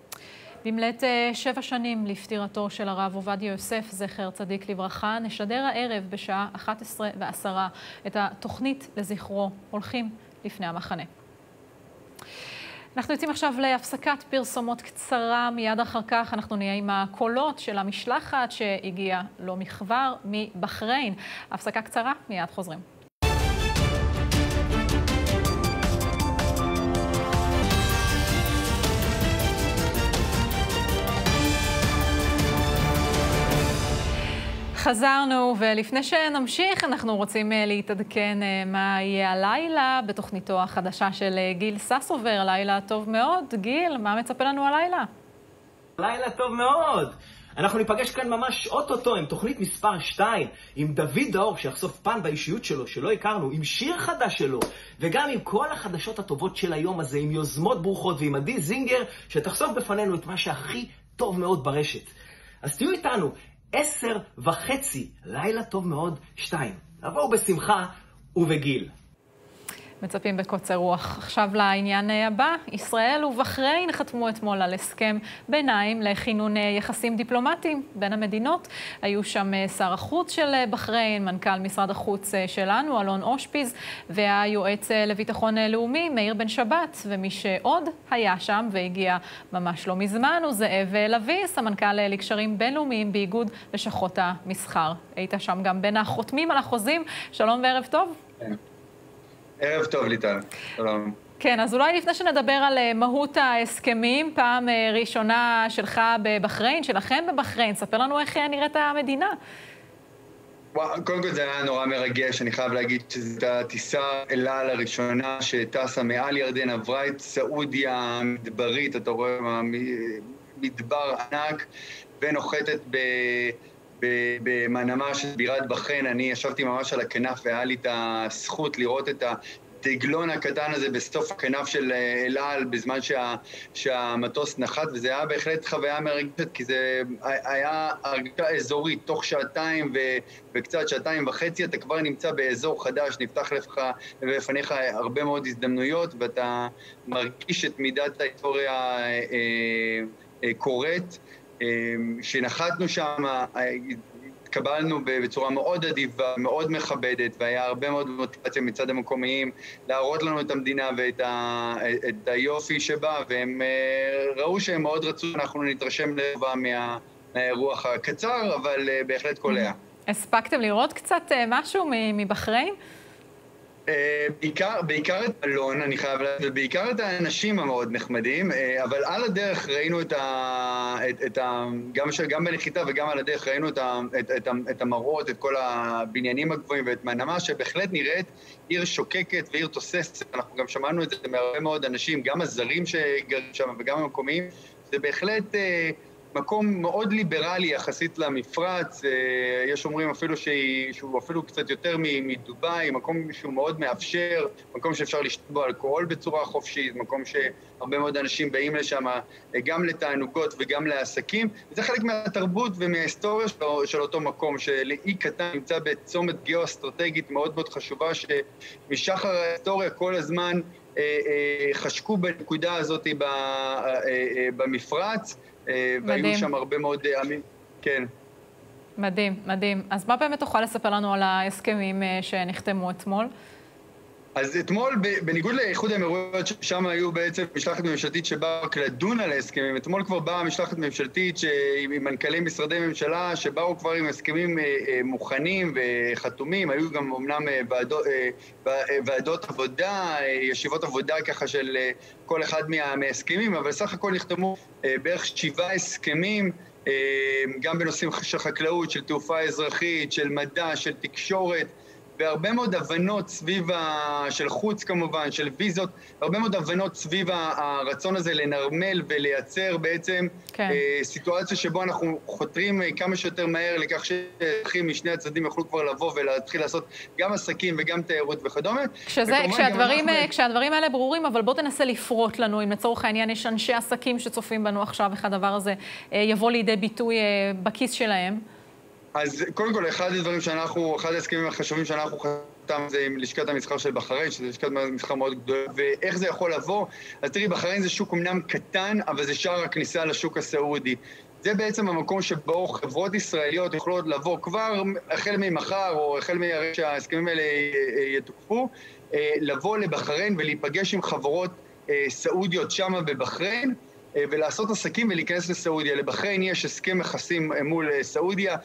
במלאת 7 שנים לפטירתו של הרב עובדיה יוסף, זכר צדיק לברכה, נשדר הערב בשעה 11:10 את התוכנית לזכרו, הולכים לפני המחנה. אנחנו יוצאים עכשיו להפסקת פרסומות קצרה, מיד אחר כך אנחנו נהיה עם הקולות של המשלחת שהגיעה לא מכבר מבחריין. הפסקה קצרה, מיד חוזרים. חזרנו, ולפני שנמשיך אנחנו רוצים להתעדכן מה יהיה הלילה בתוכניתו החדשה של גיל ססובר. לילה טוב מאוד. גיל, מה מצפה לנו הלילה? לילה טוב מאוד. אנחנו ניפגש כאן ממש אוטוטו עם תוכנית מספר 2, עם דוד דאור שיחשוף פן באישיות שלו שלא הכרנו, עם שיר חדש שלו, וגם עם כל החדשות הטובות של היום הזה, עם יוזמות ברוכות ועם עדי זינגר שתחשוף בפנינו את מה שהכי טוב מאוד ברשת. אז תהיו איתנו. 10:30, לילה טוב מאוד 2. לבואו בשמחה ובגיל. מצפים בקוצר רוח. עכשיו לעניין הבא, ישראל ובחריין חתמו אתמול על הסכם ביניים לכינון יחסים דיפלומטיים בין המדינות. היו שם שר החוץ של בחריין, מנכ"ל משרד החוץ שלנו, אלון אושפיז, והיועץ לביטחון לאומי, מאיר בן שבת, ומי שעוד היה שם והגיע ממש לא מזמן הוא זאב לויס, המנכ"ל לקשרים בינלאומיים באיגוד לשכות המסחר. היית שם גם בין החותמים על החוזים. שלום וערב טוב. ערב טוב, ליטל. שלום. כן, אז אולי לפני שנדבר על מהות ההסכמים, פעם ראשונה שלך בבחריין, שלכם בבחריין, ספר לנו איך נראית המדינה. קודם כל זה היה נורא מרגש, אני חייב להגיד שזאת הטיסה אל על הראשונה שטסה מעל ירדן, עברה את סעודיה מדברית, אתה רואה מדבר ענק, ונוחתת במנמה של בירת בחריין. אני ישבתי ממש על הכנף והיה לי את הזכות לראות את הדגלון הקטן הזה בסוף הכנף של אל על בזמן שהמטוס נחת, וזה היה בהחלט חוויה מרגשת, כי זה היה הרגשה אזורית. תוך שעתיים וקצת, שעתיים וחצי, אתה כבר נמצא באזור חדש, נפתח לפניך הרבה מאוד הזדמנויות, ואתה מרגיש את מידת ההיסטוריה קורית. שנחתנו שם, התקבלנו בצורה מאוד אדיבה, מאוד מכבדת, והיה הרבה מאוד מוטיבציה מצד המקומיים להראות לנו את המדינה ואת היופי שבה, והם ראו שהם מאוד רצו, אנחנו נתרשם לרבה מהאירוח הקצר, אבל בהחלט קולע. הספקתם לראות קצת משהו מבחריין? בעיקר את אלון, אני חייב להגיד, ובעיקר את האנשים המאוד נחמדים, אבל על הדרך ראינו גם בנחיתה וגם על הדרך ראינו את המראות, את כל הבניינים הגבוהים ואת מנמה, שבהחלט נראית עיר שוקקת ועיר תוססת. אנחנו גם שמענו את זה מהרבה מאוד אנשים, גם הזרים שגרים שם וגם המקומיים. זה בהחלט מקום מאוד ליברלי יחסית למפרץ, יש אומרים אפילו שהוא אפילו קצת יותר מדובאי, מקום שהוא מאוד מאפשר, מקום שאפשר לשתות בו אלכוהול בצורה חופשית, מקום שהרבה מאוד אנשים באים לשם גם לתענוגות וגם לעסקים. זה חלק מהתרבות ומההיסטוריה של אותו מקום, שלאי קטן נמצא בצומת גיאו-אסטרטגית מאוד מאוד חשובה, שמשחר ההיסטוריה כל הזמן חשקו בנקודה הזאת במפרץ, והיו שם הרבה מאוד עמים. כן. מדהים, מדהים. אז מה באמת תוכל לספר לנו על ההסכמים שנחתמו אתמול? אז אתמול, בניגוד לאיחוד האמירויות, ששם היו בעצם משלחת ממשלתית שבאה רק לדון על ההסכמים, אתמול כבר באה משלחת ממשלתית עם מנכ"לי משרדי ממשלה, שבאו כבר עם הסכמים מוכנים וחתומים, היו גם אומנם ועדות עבודה, ישיבות עבודה ככה של כל אחד מההסכמים, אבל סך הכל נחתמו בערך 7 הסכמים, גם בנושאים של חקלאות, של תעופה אזרחית, של מדע, של תקשורת, והרבה מאוד הבנות סביב, של חוץ כמובן, של ויזות, הרבה מאוד הבנות סביב הרצון הזה לנרמל ולייצר בעצם סיטואציה שבו אנחנו חותרים כמה שיותר מהר לכך שאזרחים משני הצדדים יוכלו כבר לבוא ולהתחיל לעשות גם עסקים וגם תיירות וכדומה. כשהדברים האלה ברורים, אבל בוא תנסה לפרוט לנו, אם לצורך העניין יש אנשי עסקים שצופים בנו עכשיו, איך הדבר הזה יבוא לידי ביטוי בכיס שלהם. אז קודם כל, אחד ההסכמים החשובים שאנחנו חתמנו זה עם לשכת המסחר של בחריין, שזה לשכת מסחר מאוד גדולה, ואיך זה יכול לבוא? אז תראי, בחריין זה שוק אמנם קטן, אבל זה שער הכניסה לשוק הסעודי. זה בעצם המקום שבו חברות ישראליות יכולות לבוא כבר החל ממחר, או החל מהרגע שההסכמים האלה יתוקפו, לבוא לבחריין ולהיפגש עם חברות סעודיות שמה בבחריין, ולעשות עסקים ולהיכנס לסעודיה. לבחריין יש הסכם יחסים מול סעודיה,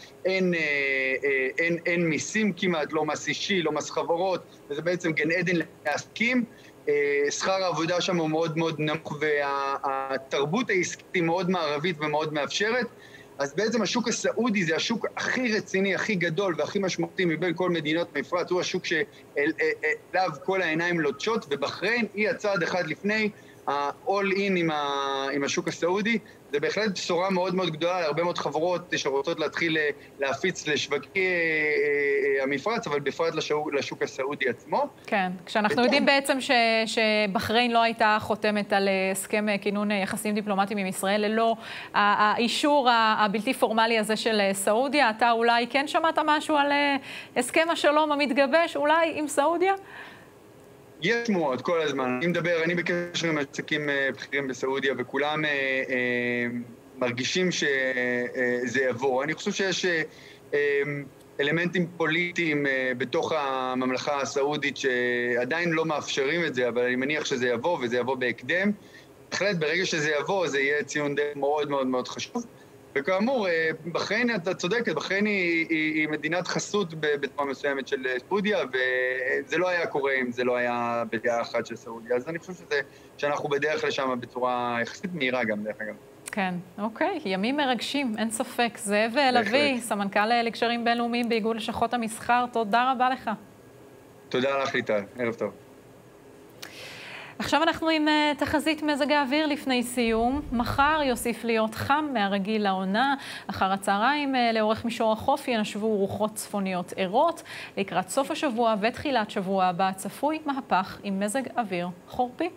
אין מיסים כמעט, לא מס אישי, לא מס חברות, וזה בעצם גן עדן לעסקים. שכר העבודה שם הוא מאוד מאוד נמוך, והתרבות העסקית היא מאוד מערבית ומאוד מאפשרת. אז בעצם השוק הסעודי זה השוק הכי רציני, הכי גדול והכי משמעותי מבין כל מדינות המפרץ, הוא השוק שאליו כל העיניים לוטשות, ובחריין היא הצעד אחד לפני, ה-all in עם השוק הסעודי. זה בהחלט בשורה מאוד מאוד גדולה להרבה מאוד חברות שרוצות להתחיל להפיץ לשווקי המפרץ, אבל בפרט לשוק הסעודי עצמו. כן, כשאנחנו יודעים בעצם שבחריין לא הייתה חותמת על הסכם כינון יחסים דיפלומטיים עם ישראל, ללא האישור הבלתי פורמלי הזה של סעודיה, אתה אולי כן שמעת משהו על הסכם השלום המתגבש, אולי עם סעודיה? יש שמועות כל הזמן. אני בקשר עם עסקים בכירים בסעודיה, וכולם מרגישים שזה יבוא. אני חושב שיש אלמנטים פוליטיים בתוך הממלכה הסעודית שעדיין לא מאפשרים את זה, אבל אני מניח שזה יבוא, וזה יבוא בהקדם. בהחלט, ברגע שזה יבוא, זה יהיה ציון דרך מאוד מאוד מאוד חשוב. וכאמור, בחריין, אתה צודקת, בחריין היא מדינת חסות בתנועה מסוימת של סעודיה, וזה לא היה קורה אם זה לא היה בדעה אחת של סעודיה. אז אני חושב שאנחנו בדרך לשם בצורה יחסית מהירה גם, דרך אגב. כן, אוקיי, ימים מרגשים, אין ספק. זאב לוי, סמנכ"ל לקשרים בינלאומיים באיגוד לשכות המסחר, תודה רבה לך. תודה לך, ליטל, ערב טוב. עכשיו אנחנו עם תחזית מזג האוויר לפני סיום. מחר יוסיף להיות חם מהרגיל לעונה. אחר הצהריים לאורך מישור החוף ינשבו רוחות צפוניות ערות. לקראת סוף השבוע ותחילת שבוע הבא צפוי מהפך עם מזג אוויר חורפי.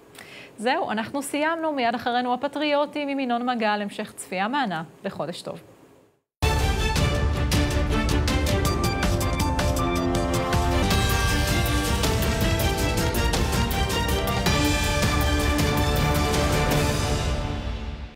זהו, אנחנו סיימנו. מיד אחרינו הפטריוטים עם ינון מגל. המשך צפייה מהנה וחודש טוב.